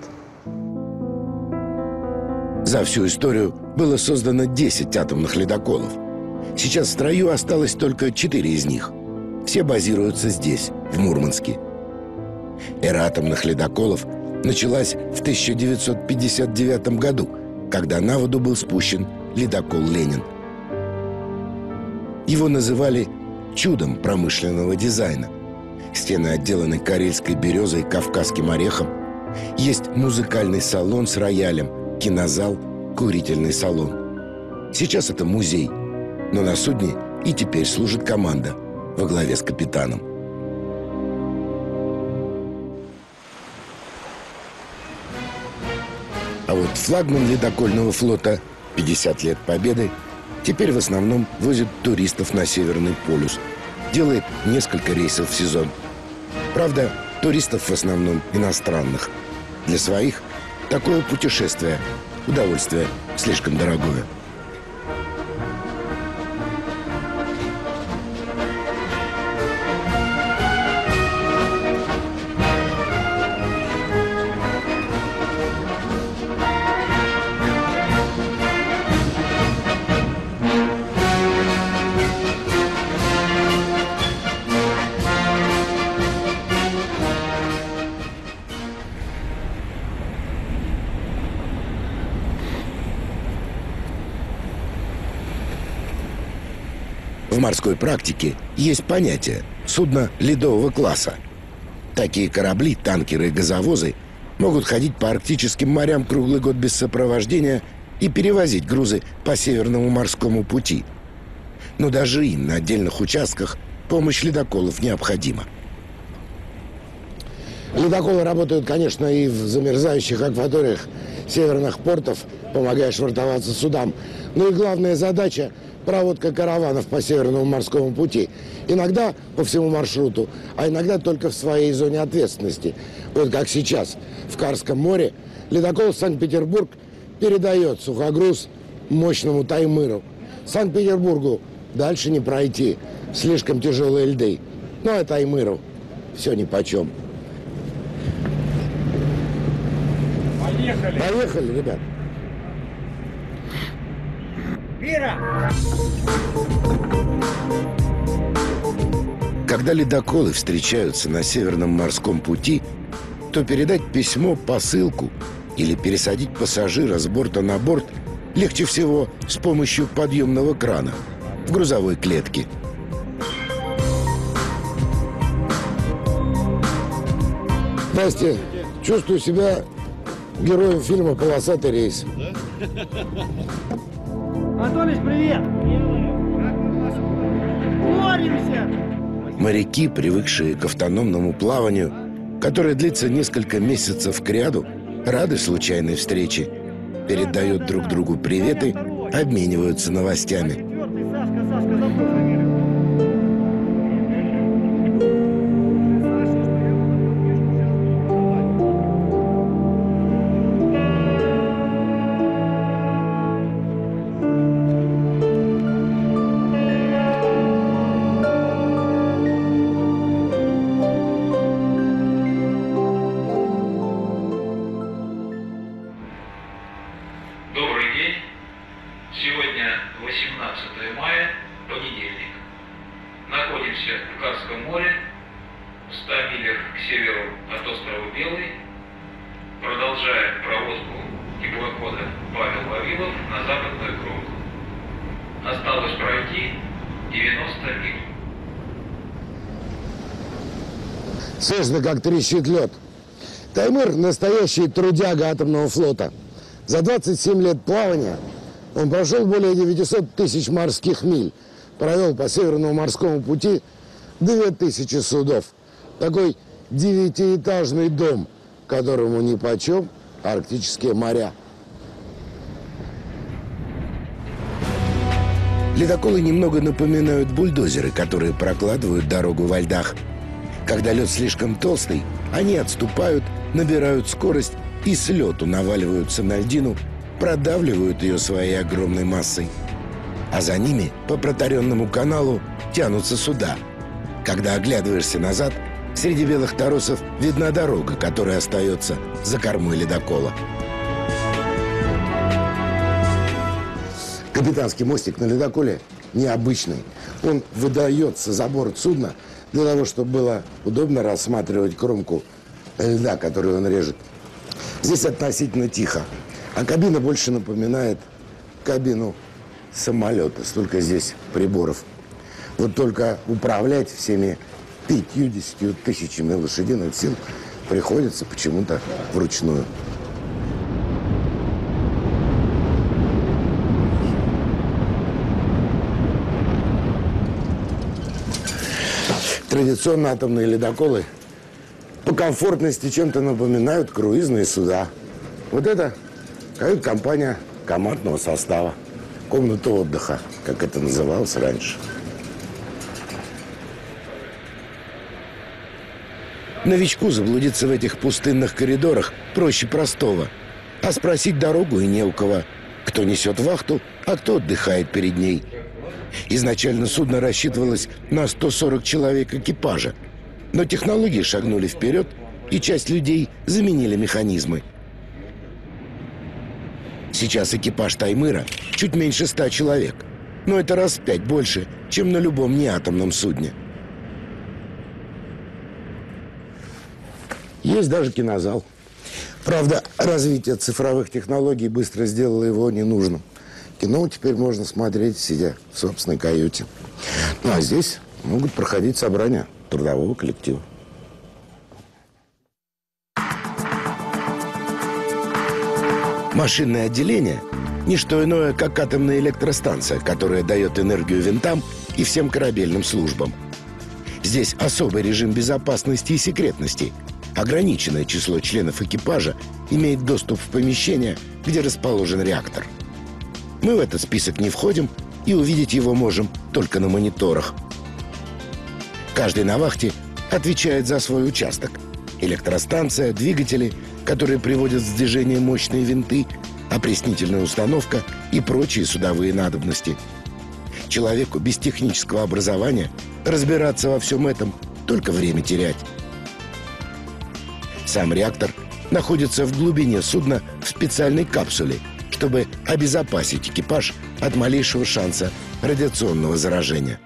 За всю историю было создано десять атомных ледоколов. Сейчас в строю осталось только четыре из них. Все базируются здесь, в Мурманске. Эра атомных ледоколов началась в тысяча девятьсот пятьдесят девятом году, когда на воду был спущен ледокол «Ленин». Его называли чудом промышленного дизайна. Стены отделаны карельской березой и кавказским орехом. Есть музыкальный салон с роялем, кинозал, курительный салон. Сейчас это музей, но на судне и теперь служит команда во главе с капитаном. А вот флагман ледокольного флота «пятьдесят лет Победы» теперь в основном возит туристов на Северный полюс. Делает несколько рейсов в сезон. Правда, туристов в основном иностранных. Для своих такое путешествие – удовольствие слишком дорогое. В морской практике есть понятие «судно ледового класса». Такие корабли, танкеры и газовозы могут ходить по арктическим морям круглый год без сопровождения и перевозить грузы по Северному морскому пути. Но даже им на отдельных участках помощь ледоколов необходима.
Ледоколы работают, конечно, и в замерзающих акваториях северных портов, помогая швартоваться судам. Но и главная задача – проводка караванов по Северному морскому пути. Иногда по всему маршруту, а иногда только в своей зоне ответственности. Вот как сейчас в Карском море ледокол «Санкт-Петербург» передает сухогруз мощному «Таймыру». Санкт-Петербургу дальше не пройти, слишком тяжелые льды. Ну а «Таймыру» все нипочем. Поехали! Поехали, ребят!
Когда ледоколы встречаются на Северном морском пути, то передать письмо, посылку или пересадить пассажира с борта на борт легче всего с помощью подъемного крана в грузовой клетке.
Настя, чувствую себя героем фильма «Полосатый рейс».
Анатолич, привет! Боремся!
Моряки, привыкшие к автономному плаванию, которое длится несколько месяцев кряду, рады случайной встрече, передают друг другу приветы, обмениваются новостями.
Добрый день. Сегодня милях к северу от острова Белый, продолжает проводку теплохода Павел Вавилов на западную кромку. Осталось пройти девяносто миль.
Слышно, как трещит лед. Таймыр – настоящий трудяга атомного флота. За двадцать семь лет плавания он прошел более девятисот тысяч морских миль, провел по Северному морскому пути две тысячи судов. Такой девятиэтажный дом, которому нипочем арктические моря.
Ледоколы немного напоминают бульдозеры, которые прокладывают дорогу во льдах. Когда лед слишком толстый, они отступают, набирают скорость и с лету наваливаются на льдину, продавливают ее своей огромной массой. А за ними по протаренному каналу тянутся суда. Когда оглядываешься назад, среди белых торосов видна дорога, которая остается за кормой ледокола.
Капитанский мостик на ледоколе необычный. Он выдается за борт судна для того, чтобы было удобно рассматривать кромку льда, которую он режет. Здесь относительно тихо, а кабина больше напоминает кабину самолета. Столько здесь приборов. Вот только управлять всеми пятьюдесятью тысячами лошадиных сил приходится почему-то вручную. Традиционно атомные ледоколы по комфортности чем-то напоминают круизные суда. Вот это кают-компания командного состава, комната отдыха, как это называлось раньше.
Новичку заблудиться в этих пустынных коридорах проще простого. А спросить дорогу и не у кого. Кто несет вахту, а кто отдыхает перед ней. Изначально судно рассчитывалось на сто сорок человек экипажа. Но технологии шагнули вперед, и часть людей заменили механизмы. Сейчас экипаж Таймыра чуть меньше ста человек. Но это раз в пять больше, чем на любом неатомном судне.
Есть даже кинозал. Правда, развитие цифровых технологий быстро сделало его ненужным. Кино теперь можно смотреть, сидя в собственной каюте. Ну, а здесь могут проходить собрания трудового коллектива.
Машинное отделение – не что иное, как атомная электростанция, которая дает энергию винтам и всем корабельным службам. Здесь особый режим безопасности и секретности. Ограниченное число членов экипажа имеет доступ в помещение, где расположен реактор. Мы в этот список не входим и увидеть его можем только на мониторах. Каждый на вахте отвечает за свой участок. Электростанция, двигатели, которые приводят в движение мощные винты, опреснительная установка и прочие судовые надобности. Человеку без технического образования разбираться во всем этом – только время терять. Сам реактор находится в глубине судна в специальной капсуле, чтобы обезопасить экипаж от малейшего шанса радиационного заражения.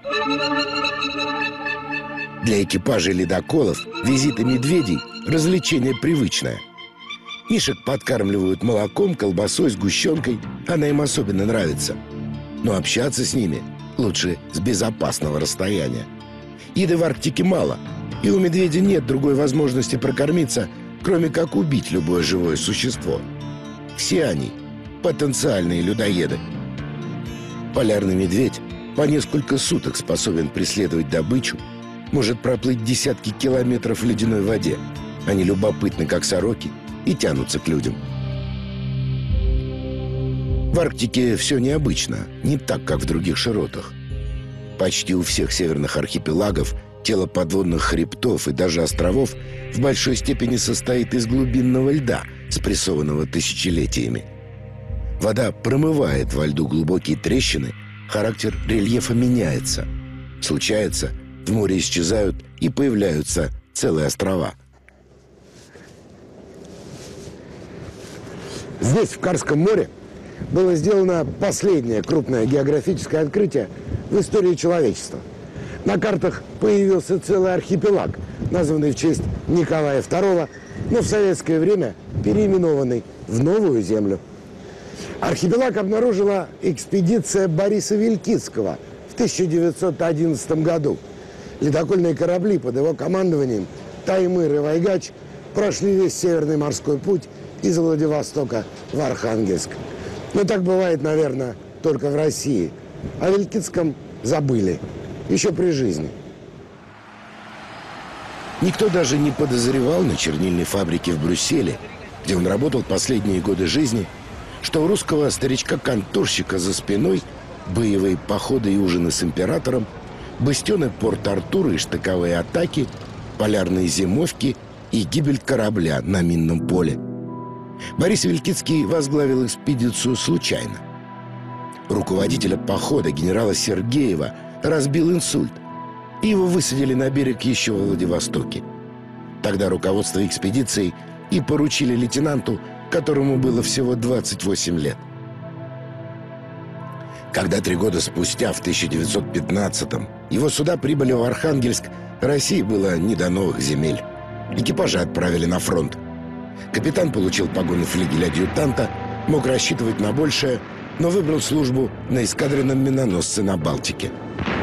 Для экипажей ледоколов визиты медведей – развлечение привычное. Мишек подкармливают молоком, колбасой, сгущенкой, она им особенно нравится. Но общаться с ними лучше с безопасного расстояния. Еды в Арктике мало, и у медведя нет другой возможности прокормиться, кроме как убить любое живое существо. Все они – потенциальные людоеды. Полярный медведь по несколько суток способен преследовать добычу, может проплыть десятки километров в ледяной воде. Они любопытны, как сороки, и тянутся к людям. В Арктике все необычно, не так, как в других широтах. Почти у всех северных архипелагов тело подводных хребтов и даже островов в большой степени состоит из глубинного льда, спрессованного тысячелетиями. Вода промывает во льду глубокие трещины, характер рельефа меняется. Случается, в море исчезают и появляются целые острова.
Здесь, в Карском море, было сделано последнее крупное географическое открытие в истории человечества. На картах появился целый архипелаг, названный в честь Николая второго, но в советское время переименованный в Новую Землю. Архипелаг обнаружила экспедиция Бориса Вилькицкого в тысяча девятьсот одиннадцатом году. Ледокольные корабли под его командованием «Таймыр» и «Вайгач» прошли весь Северный морской путь из Владивостока в Архангельск. Но так бывает, наверное, только в России. О Вилькицком забыли, еще при жизни.
Никто даже не подозревал на чернильной фабрике в Брюсселе, где он работал последние годы жизни, что у русского старичка-конторщика за спиной боевые походы и ужины с императором, бастионы Порт-Артура и штыковые атаки, полярные зимовки и гибель корабля на минном поле. Борис Вилькицкий возглавил экспедицию случайно. Руководителя похода генерала Сергеева разбил инсульт, и его высадили на берег еще во Владивостоке. Тогда руководство экспедицией и поручили лейтенанту, которому было всего двадцать восемь лет. Когда три года спустя, в тысяча девятьсот пятнадцатом, его суда прибыли в Архангельск, России было не до новых земель. Экипажи отправили на фронт. Капитан получил погоны флигеля-адъютанта, мог рассчитывать на большее, но выбрал службу на эскадренном миноносце на Балтике.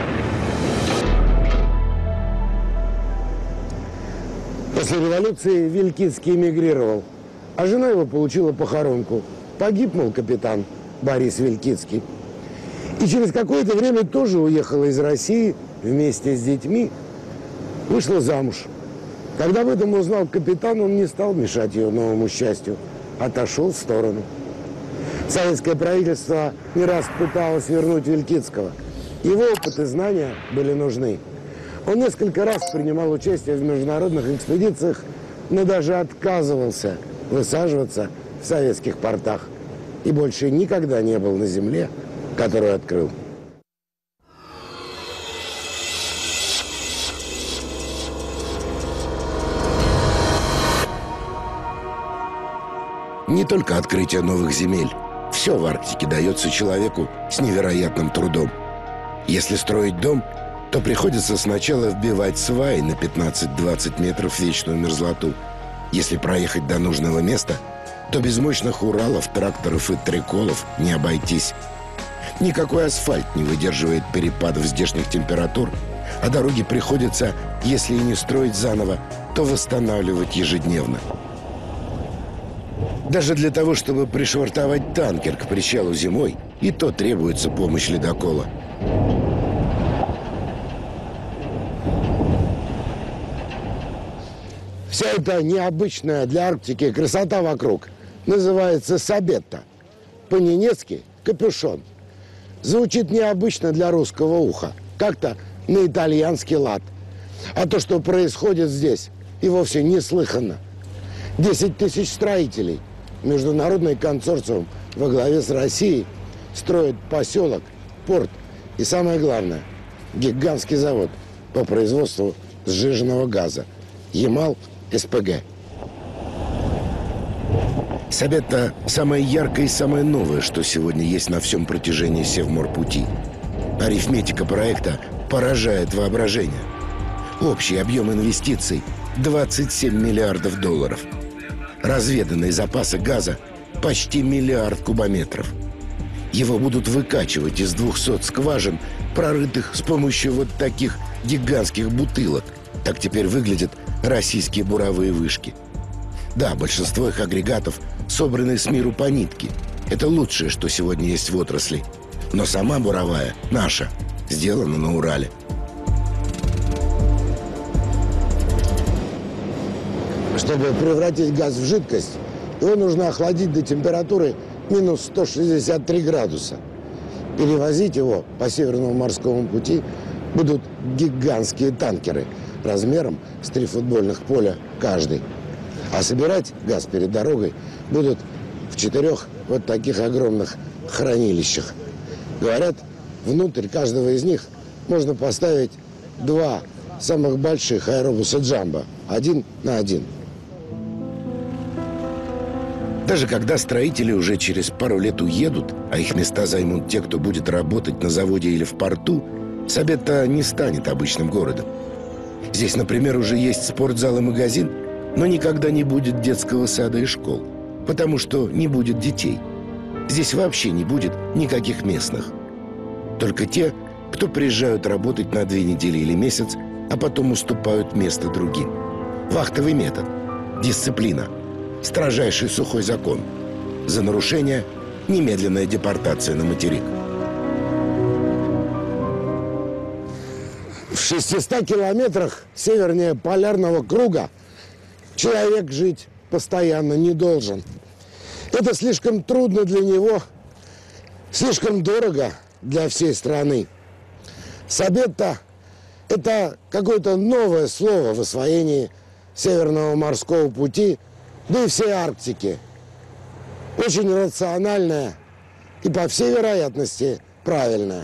После революции Вилькицкий эмигрировал, а жена его получила похоронку. Погиб, мол, капитан Борис Вилькицкий. И через какое-то время тоже уехала из России вместе с детьми, вышла замуж. Когда об этом узнал капитан, он не стал мешать ее новому счастью, отошел в сторону. Советское правительство не раз пыталось вернуть Вилькицкого. Его опыт и знания были нужны. Он несколько раз принимал участие в международных экспедициях, но даже отказывался высаживаться в советских портах и больше никогда не был на земле, которую открыл.
Не только открытие новых земель. Все в Арктике дается человеку с невероятным трудом. Если строить дом, то приходится сначала вбивать сваи на пятнадцать-двадцать метров в вечную мерзлоту. Если проехать до нужного места, то без мощных Уралов, тракторов и триколов не обойтись. Никакой асфальт не выдерживает перепадов здешних температур, а дороги приходится, если и не строить заново, то восстанавливать ежедневно. Даже для того, чтобы пришвартовать танкер к причалу зимой, и то требуется помощь ледокола.
Вся эта необычная для Арктики красота вокруг называется сабетта. По-ненецки – капюшон. Звучит необычно для русского уха, как-то на итальянский лад. А то, что происходит здесь, и вовсе неслыханно. десять тысяч строителей, международный консорциум во главе с Россией строит поселок, порт и, самое главное, гигантский завод по производству сжиженного газа Ямал-СПГ.
Сабетта – самое яркое и самое новое, что сегодня есть на всем протяжении Севморпути. Арифметика проекта поражает воображение. Общий объем инвестиций – двадцать семь миллиардов долларов. Разведанные запасы газа – почти миллиард кубометров. Его будут выкачивать из двухсот скважин, прорытых с помощью вот таких гигантских бутылок. Так теперь выглядят российские буровые вышки. Да, большинство их агрегатов собраны с миру по нитке. Это лучшее, что сегодня есть в отрасли. Но сама буровая наша, сделана на Урале.
Чтобы превратить газ в жидкость, его нужно охладить до температуры минус сто шестьдесят три градуса. Перевозить его по Северному морскому пути будут гигантские танкеры размером с три футбольных поля каждый. А собирать газ перед дорогой будут в четырех вот таких огромных хранилищах. Говорят, внутрь каждого из них можно поставить два самых больших аэробуса «Джамбо», один на один.
Даже когда строители уже через пару лет уедут, а их места займут те, кто будет работать на заводе или в порту, Сабетта не станет обычным городом. Здесь, например, уже есть спортзал и магазин, но никогда не будет детского сада и школ, потому что не будет детей. Здесь вообще не будет никаких местных. Только те, кто приезжают работать на две недели или месяц, а потом уступают место другим. Вахтовый метод, дисциплина, строжайший сухой закон. За нарушение – немедленная депортация на материк.
В шестистах километрах севернее полярного круга человек жить постоянно не должен. Это слишком трудно для него, слишком дорого для всей страны. Сабетта – это какое-то новое слово в освоении Северного морского пути, да и всей Арктики. Очень рациональное и, по всей вероятности, правильное.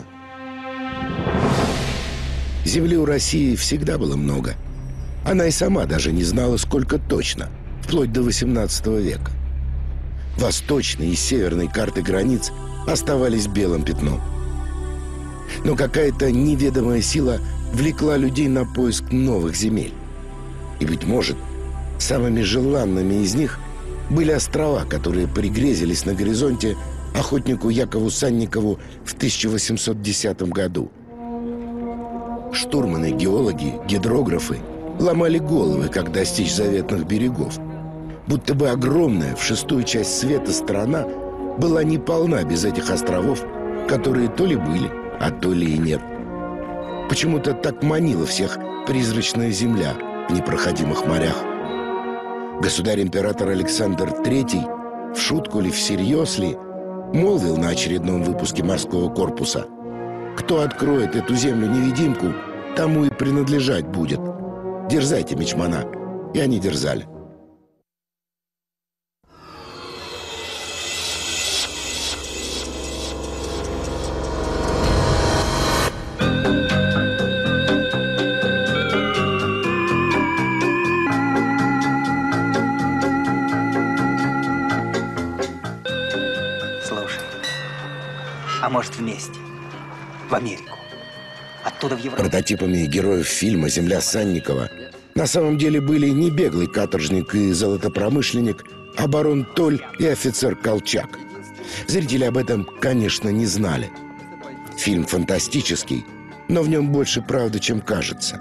Земли у России всегда было много. Она и сама даже не знала, сколько точно, вплоть до восемнадцатого века. Восточные и северные карты границ оставались белым пятном. Но какая-то неведомая сила влекла людей на поиск новых земель. И, быть может, самыми желанными из них были острова, которые пригрезились на горизонте охотнику Якову Санникову в тысяча восемьсот десятом году. Штурманы, геологи, гидрографы ломали головы, как достичь заветных берегов. Будто бы огромная, в шестую часть света страна была не полна без этих островов, которые то ли были, а то ли и нет. Почему-то так манила всех призрачная земля в непроходимых морях. Государь-император Александр Третий, в шутку ли, всерьез ли, молвил на очередном выпуске морского корпуса: «Кто откроет эту землю-невидимку, тому и принадлежать будет. Дерзайте, мичмана». И они дерзали.
А может, вместе? В Америку. Оттуда в Европу.
Прототипами героев фильма «Земля Санникова» на самом деле были не беглый каторжник и золотопромышленник, а барон Толь и офицер Колчак. Зрители об этом, конечно, не знали. Фильм фантастический, но в нем больше правды, чем кажется.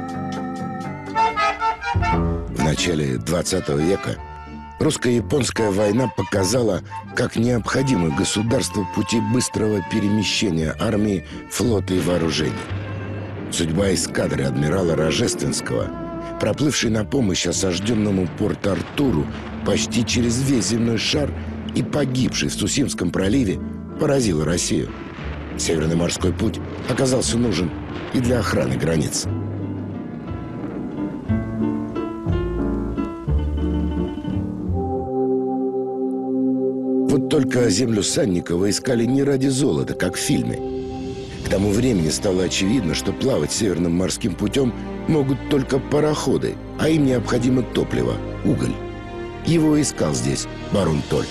В начале двадцатого века русско-японская война показала, как необходимы государству пути быстрого перемещения армии, флота и вооружений. Судьба эскадры адмирала Рожественского, проплывшей на помощь осажденному Порт-Артуру почти через весь земной шар и погибшей в Цусимском проливе, поразила Россию. Северный морской путь оказался нужен и для охраны границ. Вот только землю Санникова искали не ради золота, как в фильме. К тому времени стало очевидно, что плавать северным морским путем могут только пароходы, а им необходимо топливо – уголь. Его искал здесь барон Толь.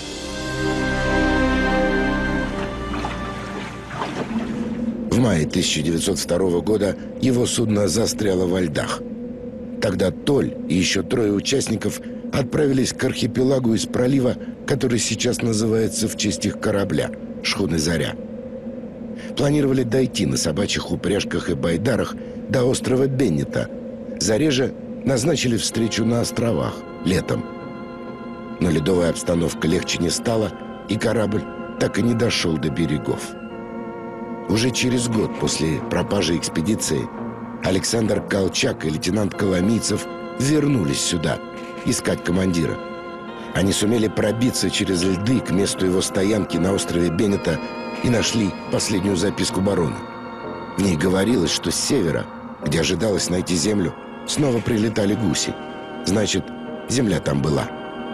В мае тысяча девятьсот второго года его судно застряло во льдах. Тогда Толь и еще трое участников отправились к архипелагу из пролива, который сейчас называется в честь их корабля – шхуны «Заря». Планировали дойти на собачьих упряжках и байдарах до острова Беннета. Заре же назначили встречу на островах летом. Но ледовая обстановка легче не стала, и корабль так и не дошел до берегов. Уже через год после пропажи экспедиции Александр Колчак и лейтенант Коломийцев вернулись сюда искать командира. Они сумели пробиться через льды к месту его стоянки на острове Беннета и нашли последнюю записку барона. В ней говорилось, что с севера, где ожидалось найти землю, снова прилетали гуси. Значит, земля там была.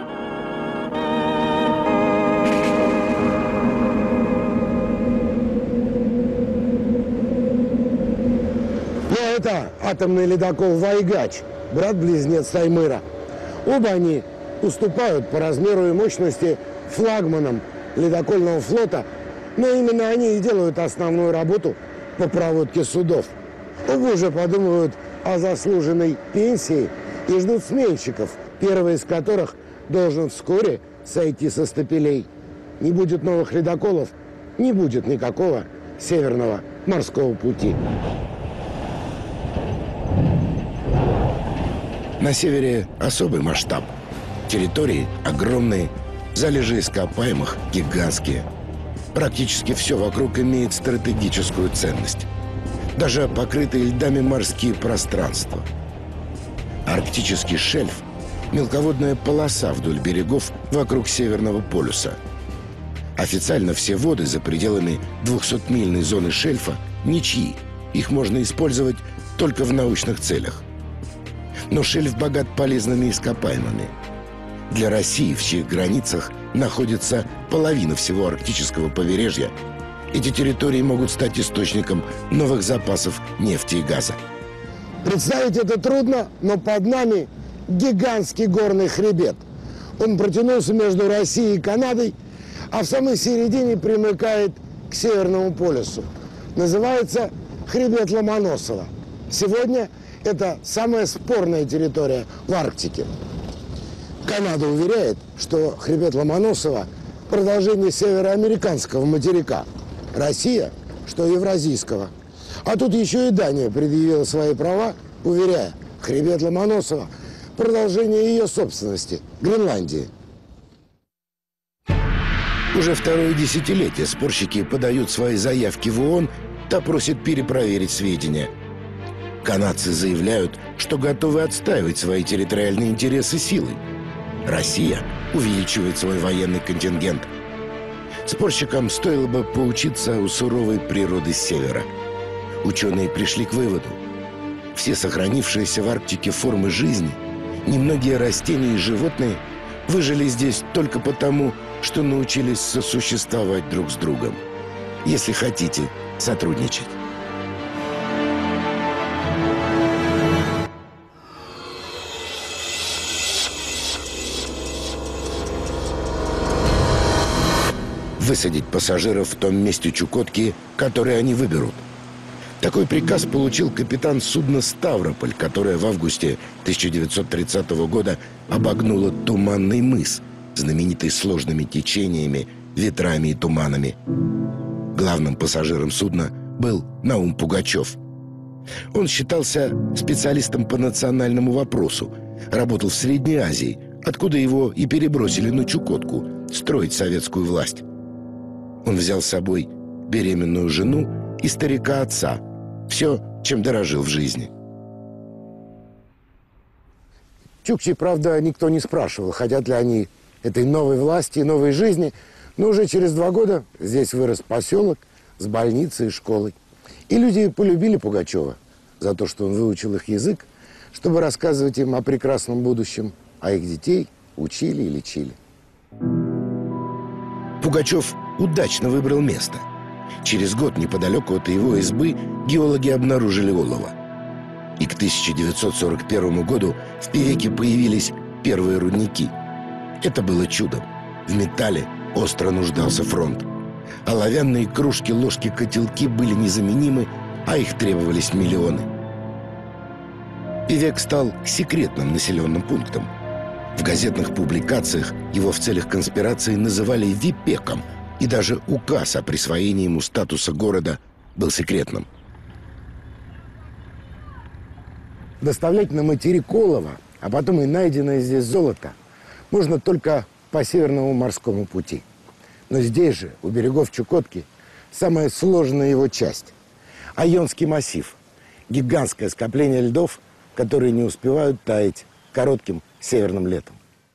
Ну, это атомный ледокол «Вайгач», брат-близнец Таймыра. Оба они уступают по размеру и мощности флагманам ледокольного флота, но именно они и делают основную работу по проводке судов. Оба уже подумывают о заслуженной пенсии и ждут сменщиков, первый из которых должен вскоре сойти со стапелей. Не будет новых ледоколов, не будет никакого Северного морского пути.
На севере особый масштаб. Территории огромные, залежи ископаемых гигантские. Практически все вокруг имеет стратегическую ценность. Даже покрытые льдами морские пространства. Арктический шельф – мелководная полоса вдоль берегов вокруг Северного полюса. Официально все воды за пределами двухсотмильной зоны шельфа ничьи. Их можно использовать только в научных целях. Но шельф богат полезными ископаемыми. Для России, в чьих границах находится половина всего арктического побережья, эти территории могут стать источником новых запасов нефти и газа.
Представить это трудно, но под нами гигантский горный хребет. Он протянулся между Россией и Канадой, а в самой середине примыкает к Северному полюсу. Называется хребет Ломоносова. Сегодня это самая спорная территория в Арктике. Канада уверяет, что хребет Ломоносова – продолжение североамериканского материка. Россия, что евразийского. А тут еще и Дания предъявила свои права, уверяя, хребет Ломоносова – продолжение ее собственности – Гренландии.
Уже второе десятилетие спорщики подают свои заявки в ООН, та просит перепроверить сведения. Канадцы заявляют, что готовы отстаивать свои территориальные интересы силой. Россия увеличивает свой военный контингент. Спорщикам стоило бы поучиться у суровой природы Севера. Ученые пришли к выводу: все сохранившиеся в Арктике формы жизни, немногие растения и животные выжили здесь только потому, что научились сосуществовать друг с другом. Если хотите сотрудничать. Высадить пассажиров в том месте Чукотки, которое они выберут. Такой приказ получил капитан судна «Ставрополь», которое в августе тысяча девятьсот тридцатого года обогнуло Туманный мыс, знаменитый сложными течениями, ветрами и туманами. Главным пассажиром судна был Наум Пугачев. Он считался специалистом по национальному вопросу, работал в Средней Азии, откуда его и перебросили на Чукотку строить советскую власть. Он взял с собой беременную жену и старика отца, все, чем дорожил в жизни.
Чукчи, правда, никто не спрашивал, хотят ли они этой новой власти и новой жизни, но уже через два года здесь вырос поселок с больницей и школой. И люди полюбили Пугачева за то, что он выучил их язык, чтобы рассказывать им о прекрасном будущем, а их детей учили и лечили.
Пугачев удачно выбрал место. Через год неподалеку от его избы геологи обнаружили олово. И к тысяча девятьсот сорок первому году в Певеке появились первые рудники. Это было чудом. В металле остро нуждался фронт. Оловянные кружки, ложки, котелки были незаменимы, а их требовались миллионы. Певек стал секретным населенным пунктом. В газетных публикациях его в целях конспирации называли Випеком, и даже указ о присвоении ему статуса города был секретным.
Доставлять на материк олово, а потом и найденное здесь золото, можно только по Северному морскому пути. Но здесь же, у берегов Чукотки, самая сложная его часть – Айонский массив. Гигантское скопление льдов, которые не успевают таять коротким северным летом.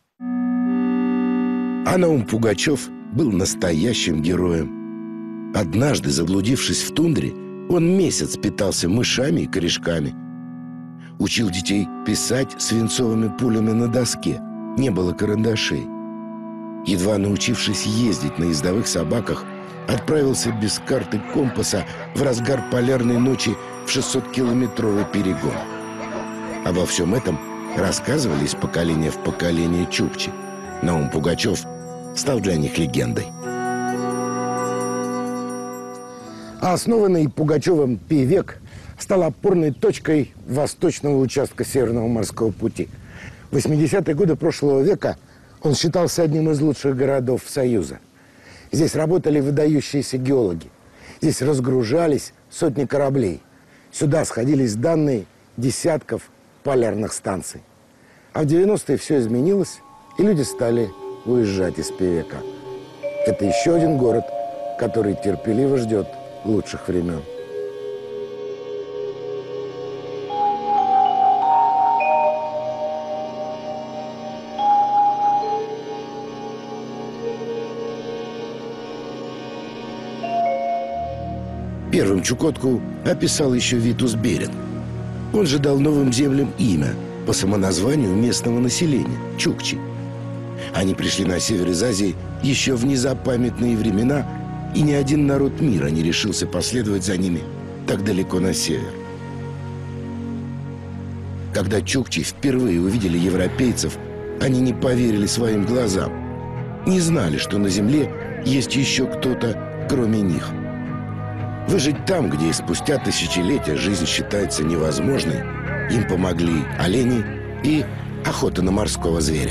А Наум Пугачев был настоящим героем. Однажды, заблудившись в тундре, он месяц питался мышами и корешками. Учил детей писать свинцовыми пулями на доске. Не было карандашей. Едва научившись ездить на ездовых собаках, отправился без карты компаса в разгар полярной ночи в шестисоткилометровый перегон. Обо всем этом рассказывали из поколения в поколение чукчи. Наум Пугачев стал для них легендой.
А основанный Пугачевым Певек стал опорной точкой восточного участка Северного морского пути. В восьмидесятые годы прошлого века он считался одним из лучших городов Союза. Здесь работали выдающиеся геологи. Здесь разгружались сотни кораблей. Сюда сходились данные десятков полярных станций. А в девяностые все изменилось, и люди стали уезжать из Певека. Это еще один город, который терпеливо ждет лучших времен.
Первым Чукотку описал еще Витус Беринг. Он же дал новым землям имя по самоназванию местного населения – чукчи. Они пришли на север из Азии еще в незапамятные времена, и ни один народ мира не решился последовать за ними так далеко на север. Когда чукчи впервые увидели европейцев, они не поверили своим глазам, не знали, что на земле есть еще кто-то, кроме них. Выжить там, где и спустя тысячелетия жизнь считается невозможной, им помогли олени и охота на морского зверя.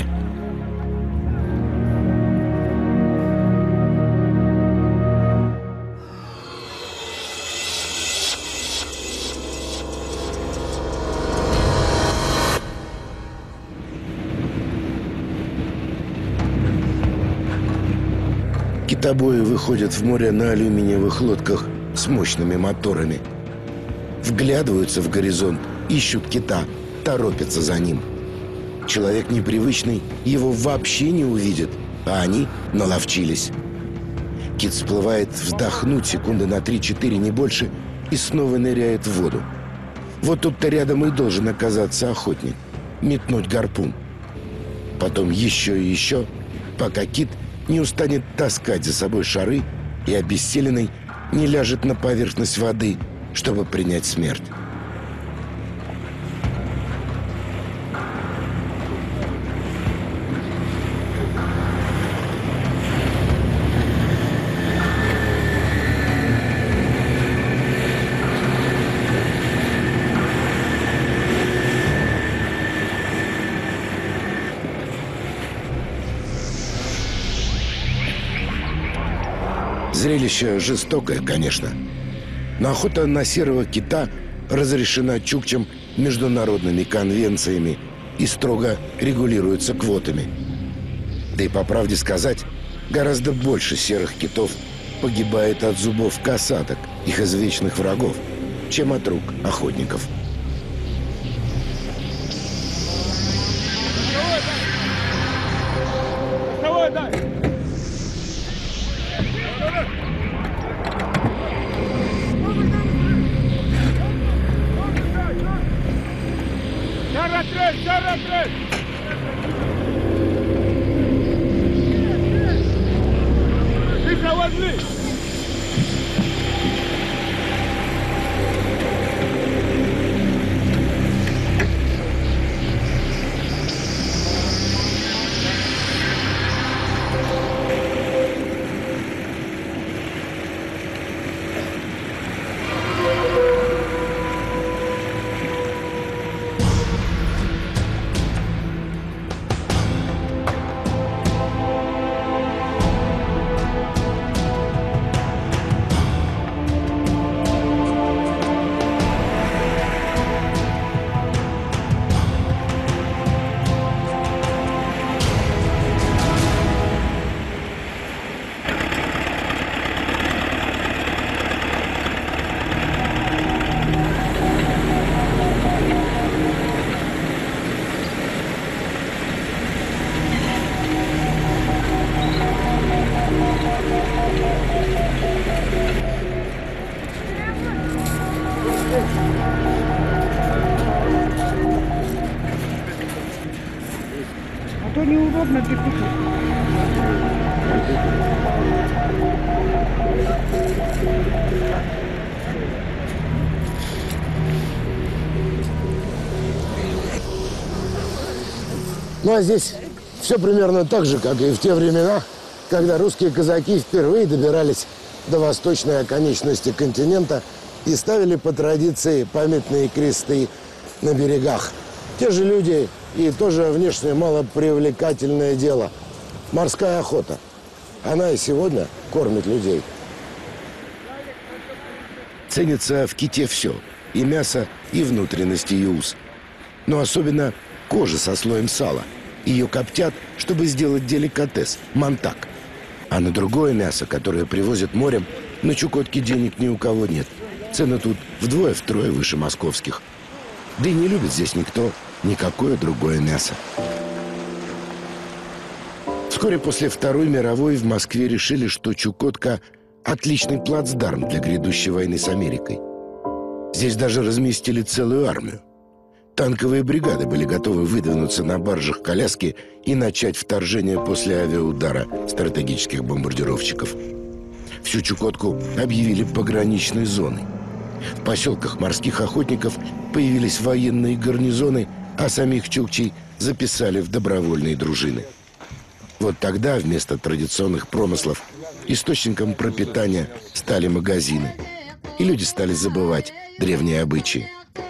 Китобои выходят в море на алюминиевых лодках с мощными моторами. Вглядываются в горизонт, ищут кита, торопятся за ним. Человек непривычный его вообще не увидит, а они наловчились. Кит всплывает вздохнуть секунды на три-четыре, не больше, и снова ныряет в воду. Вот тут-то рядом и должен оказаться охотник, метнуть гарпун. Потом еще и еще, пока кит не устанет таскать за собой шары и обессиленный не ляжет на поверхность воды, чтобы принять смерть. Зрелище жестокое, конечно, но охота на серого кита разрешена чукчам международными конвенциями и строго регулируется квотами. Да и, по правде сказать, гораздо больше серых китов погибает от зубов касаток, их извечных врагов, чем от рук охотников.
А то неудобно для пути.
Ну а здесь все примерно так же, как и в те времена, когда русские казаки впервые добирались до восточной оконечности континента и ставили по традиции памятные кресты на берегах. Те же люди и тоже внешне малопривлекательное дело – морская охота. Она и сегодня кормит людей. Ценится в ките все – и мясо, и внутренности, и ус. Но особенно кожа со слоем сала. Ее коптят, чтобы сделать деликатес – мантак. А на другое мясо, которое привозят морем, на Чукотке денег ни у кого нет. Цены тут вдвое-втрое выше московских. Да и не любит здесь никто никакое другое мясо. Вскоре после Второй мировой в Москве решили, что Чукотка – отличный плацдарм для грядущей войны с Америкой. Здесь даже разместили целую армию. Танковые бригады были готовы выдвинуться на баржах коляски и начать вторжение после авиаудара стратегических бомбардировщиков. Всю Чукотку объявили пограничной зоной. В поселках морских охотников появились военные гарнизоны, а самих чукчей записали в добровольные дружины. Вот тогда вместо традиционных промыслов источником пропитания стали магазины. И люди стали забывать древние обычаи.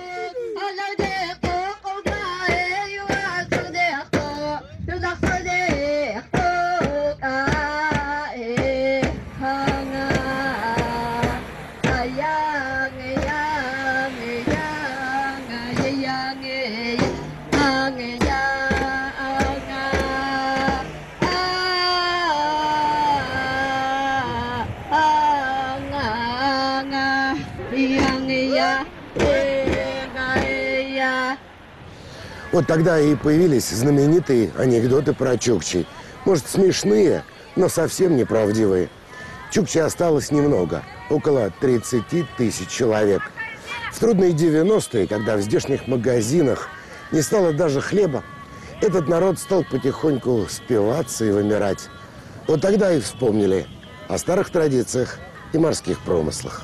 Вот тогда и появились знаменитые анекдоты про чукчей. Может, смешные, но совсем неправдивые. Чукчей осталось немного, около тридцати тысяч человек. В трудные девяностые, когда в здешних магазинах не стало даже хлеба, этот народ стал потихоньку спиваться и вымирать. Вот тогда и вспомнили о старых традициях и морских промыслах.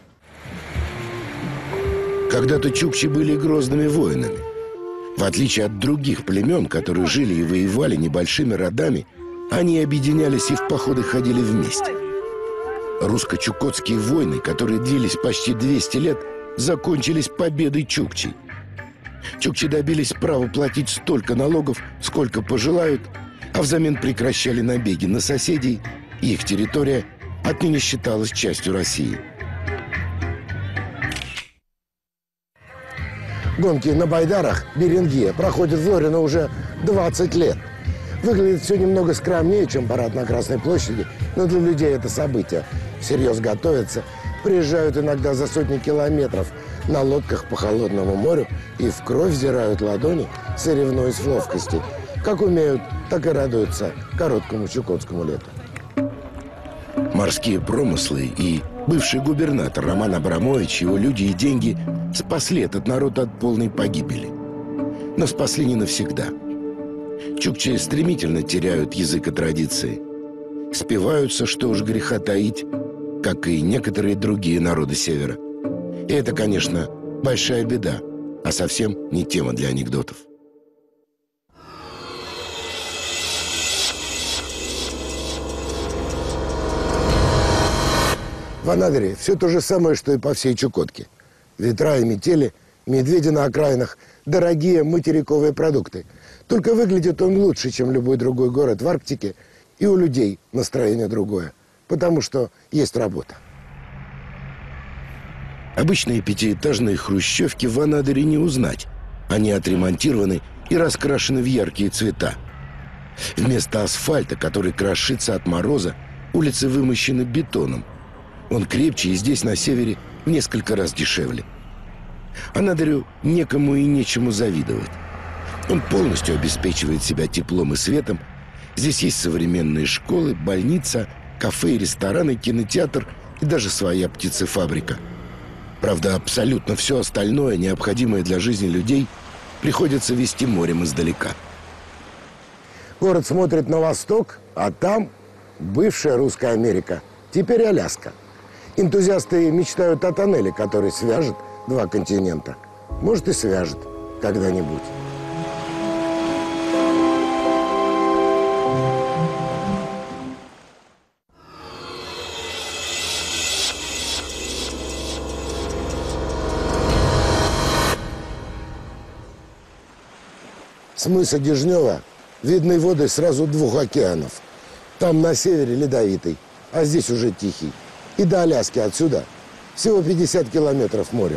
Когда-то чукчи были грозными воинами. В отличие от других племен, которые жили и воевали небольшими родами, они объединялись и в походы ходили вместе. Русско-чукотские войны, которые длились почти двести лет, закончились победой чукчей. Чукчи добились права платить столько налогов, сколько пожелают, а взамен прекращали набеги на соседей, и их территория отныне считалась частью России. Гонки на байдарах Беренгея проходят в Лорино уже двадцать лет. Выглядит все немного скромнее, чем парад на Красной площади, но для людей это событие. Всерьез готовятся, приезжают иногда за сотни километров на лодках по холодному морю и в кровь взирают ладони, соревнуясь в ловкости. Как умеют, так и радуются короткому чукотскому лету. Морские промыслы и бывший губернатор Роман Абрамович, его люди и деньги спасли этот народ от полной погибели. Но спасли не навсегда. Чукчи стремительно теряют язык и традиции. Спиваются, что уж греха таить, как и некоторые другие народы Севера. И это, конечно, большая беда, а совсем не тема для анекдотов. В Анадыре все то же самое, что и по всей Чукотке. Ветра и метели, медведи на окраинах, дорогие материковые продукты. Только выглядит он лучше, чем любой другой город в Арктике, и у людей настроение другое, потому что есть работа. Обычные пятиэтажные хрущевки в Анадыре не узнать. Они отремонтированы и раскрашены в яркие цвета. Вместо асфальта, который крошится от мороза, улицы вымощены бетоном. Он крепче и здесь, на севере, в несколько раз дешевле. Анадырю некому и нечему завидовать. Он полностью обеспечивает себя теплом и светом. Здесь есть современные школы, больница, кафе и рестораны, кинотеатр и даже своя птицефабрика. Правда, абсолютно все остальное, необходимое для жизни людей, приходится везти морем издалека. Город смотрит на восток, а там бывшая русская Америка, теперь Аляска. Энтузиасты мечтают о тоннеле, который свяжет два континента. Может, и свяжет когда-нибудь. С мыса Дежнева видны воды сразу двух океанов. Там на севере ледовитый, а здесь уже тихий. И до Аляски отсюда всего пятьдесят километров морем.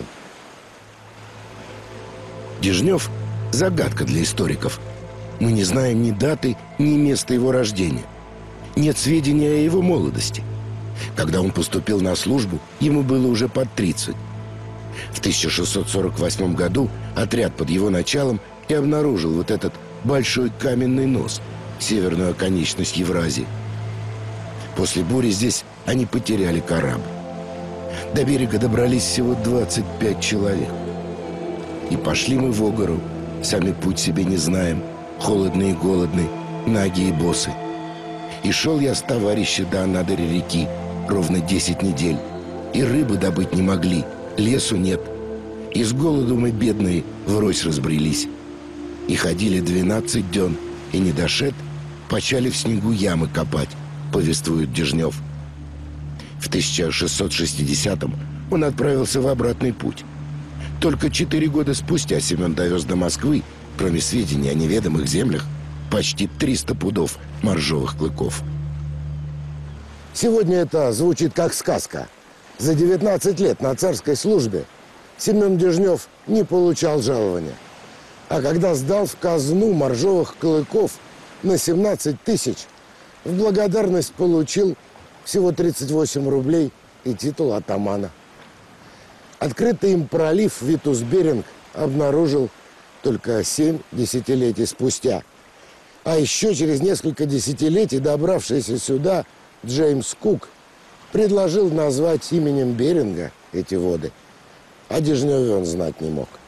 Дежнев – загадка для историков. Мы не знаем ни даты, ни места его рождения. Нет сведений о его молодости. Когда он поступил на службу, ему было уже под тридцать. В тысяча шестьсот сорок восьмом году отряд под его началом и обнаружил вот этот большой каменный нос, северную оконечность Евразии. После бури здесь они потеряли корабль. До берега добрались всего двадцать пять человек. И пошли мы в гору, сами путь себе не знаем, холодные и голодные, наги и босы. И шел я с товарища до Анадыря реки ровно десять недель. И рыбы добыть не могли, лесу нет. И с голоду мы, бедные, врозь разбрелись. И ходили двенадцать дён, и не дошед, почали в снегу ямы копать, повествует Дежнев. В тысяча шестьсот шестидесятом он отправился в обратный путь. Только четыре года спустя Семен довез до Москвы, кроме сведений о неведомых землях, почти триста пудов моржовых клыков.
Сегодня это звучит как сказка. За девятнадцать лет на царской службе Семен Дежнев не получал жалования. А когда сдал в казну моржовых клыков на семнадцать тысяч, в благодарность получил всего тридцать восемь рублей и титул атамана. Открытый им пролив Витус-Беринг обнаружил только семь десятилетий спустя. А еще через несколько десятилетий добравшийся сюда Джеймс Кук предложил назвать именем Беринга эти воды. О Дежневе он знать не мог.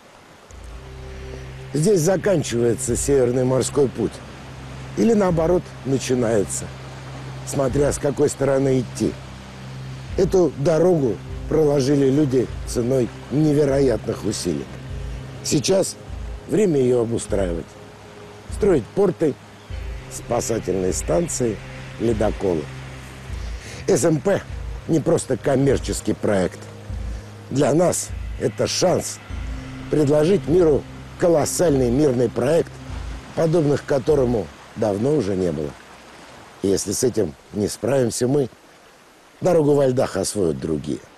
Здесь заканчивается Северный морской путь. Или наоборот, начинается. Смотря с какой стороны идти. Эту дорогу проложили люди ценой невероятных усилий. Сейчас время ее обустраивать. Строить порты, спасательные станции, ледоколы. СМП не просто коммерческий проект. Для нас это шанс предложить миру колоссальный мирный проект, подобных которому давно уже не было. И если с этим не справимся мы, дорогу во льдах освоят другие.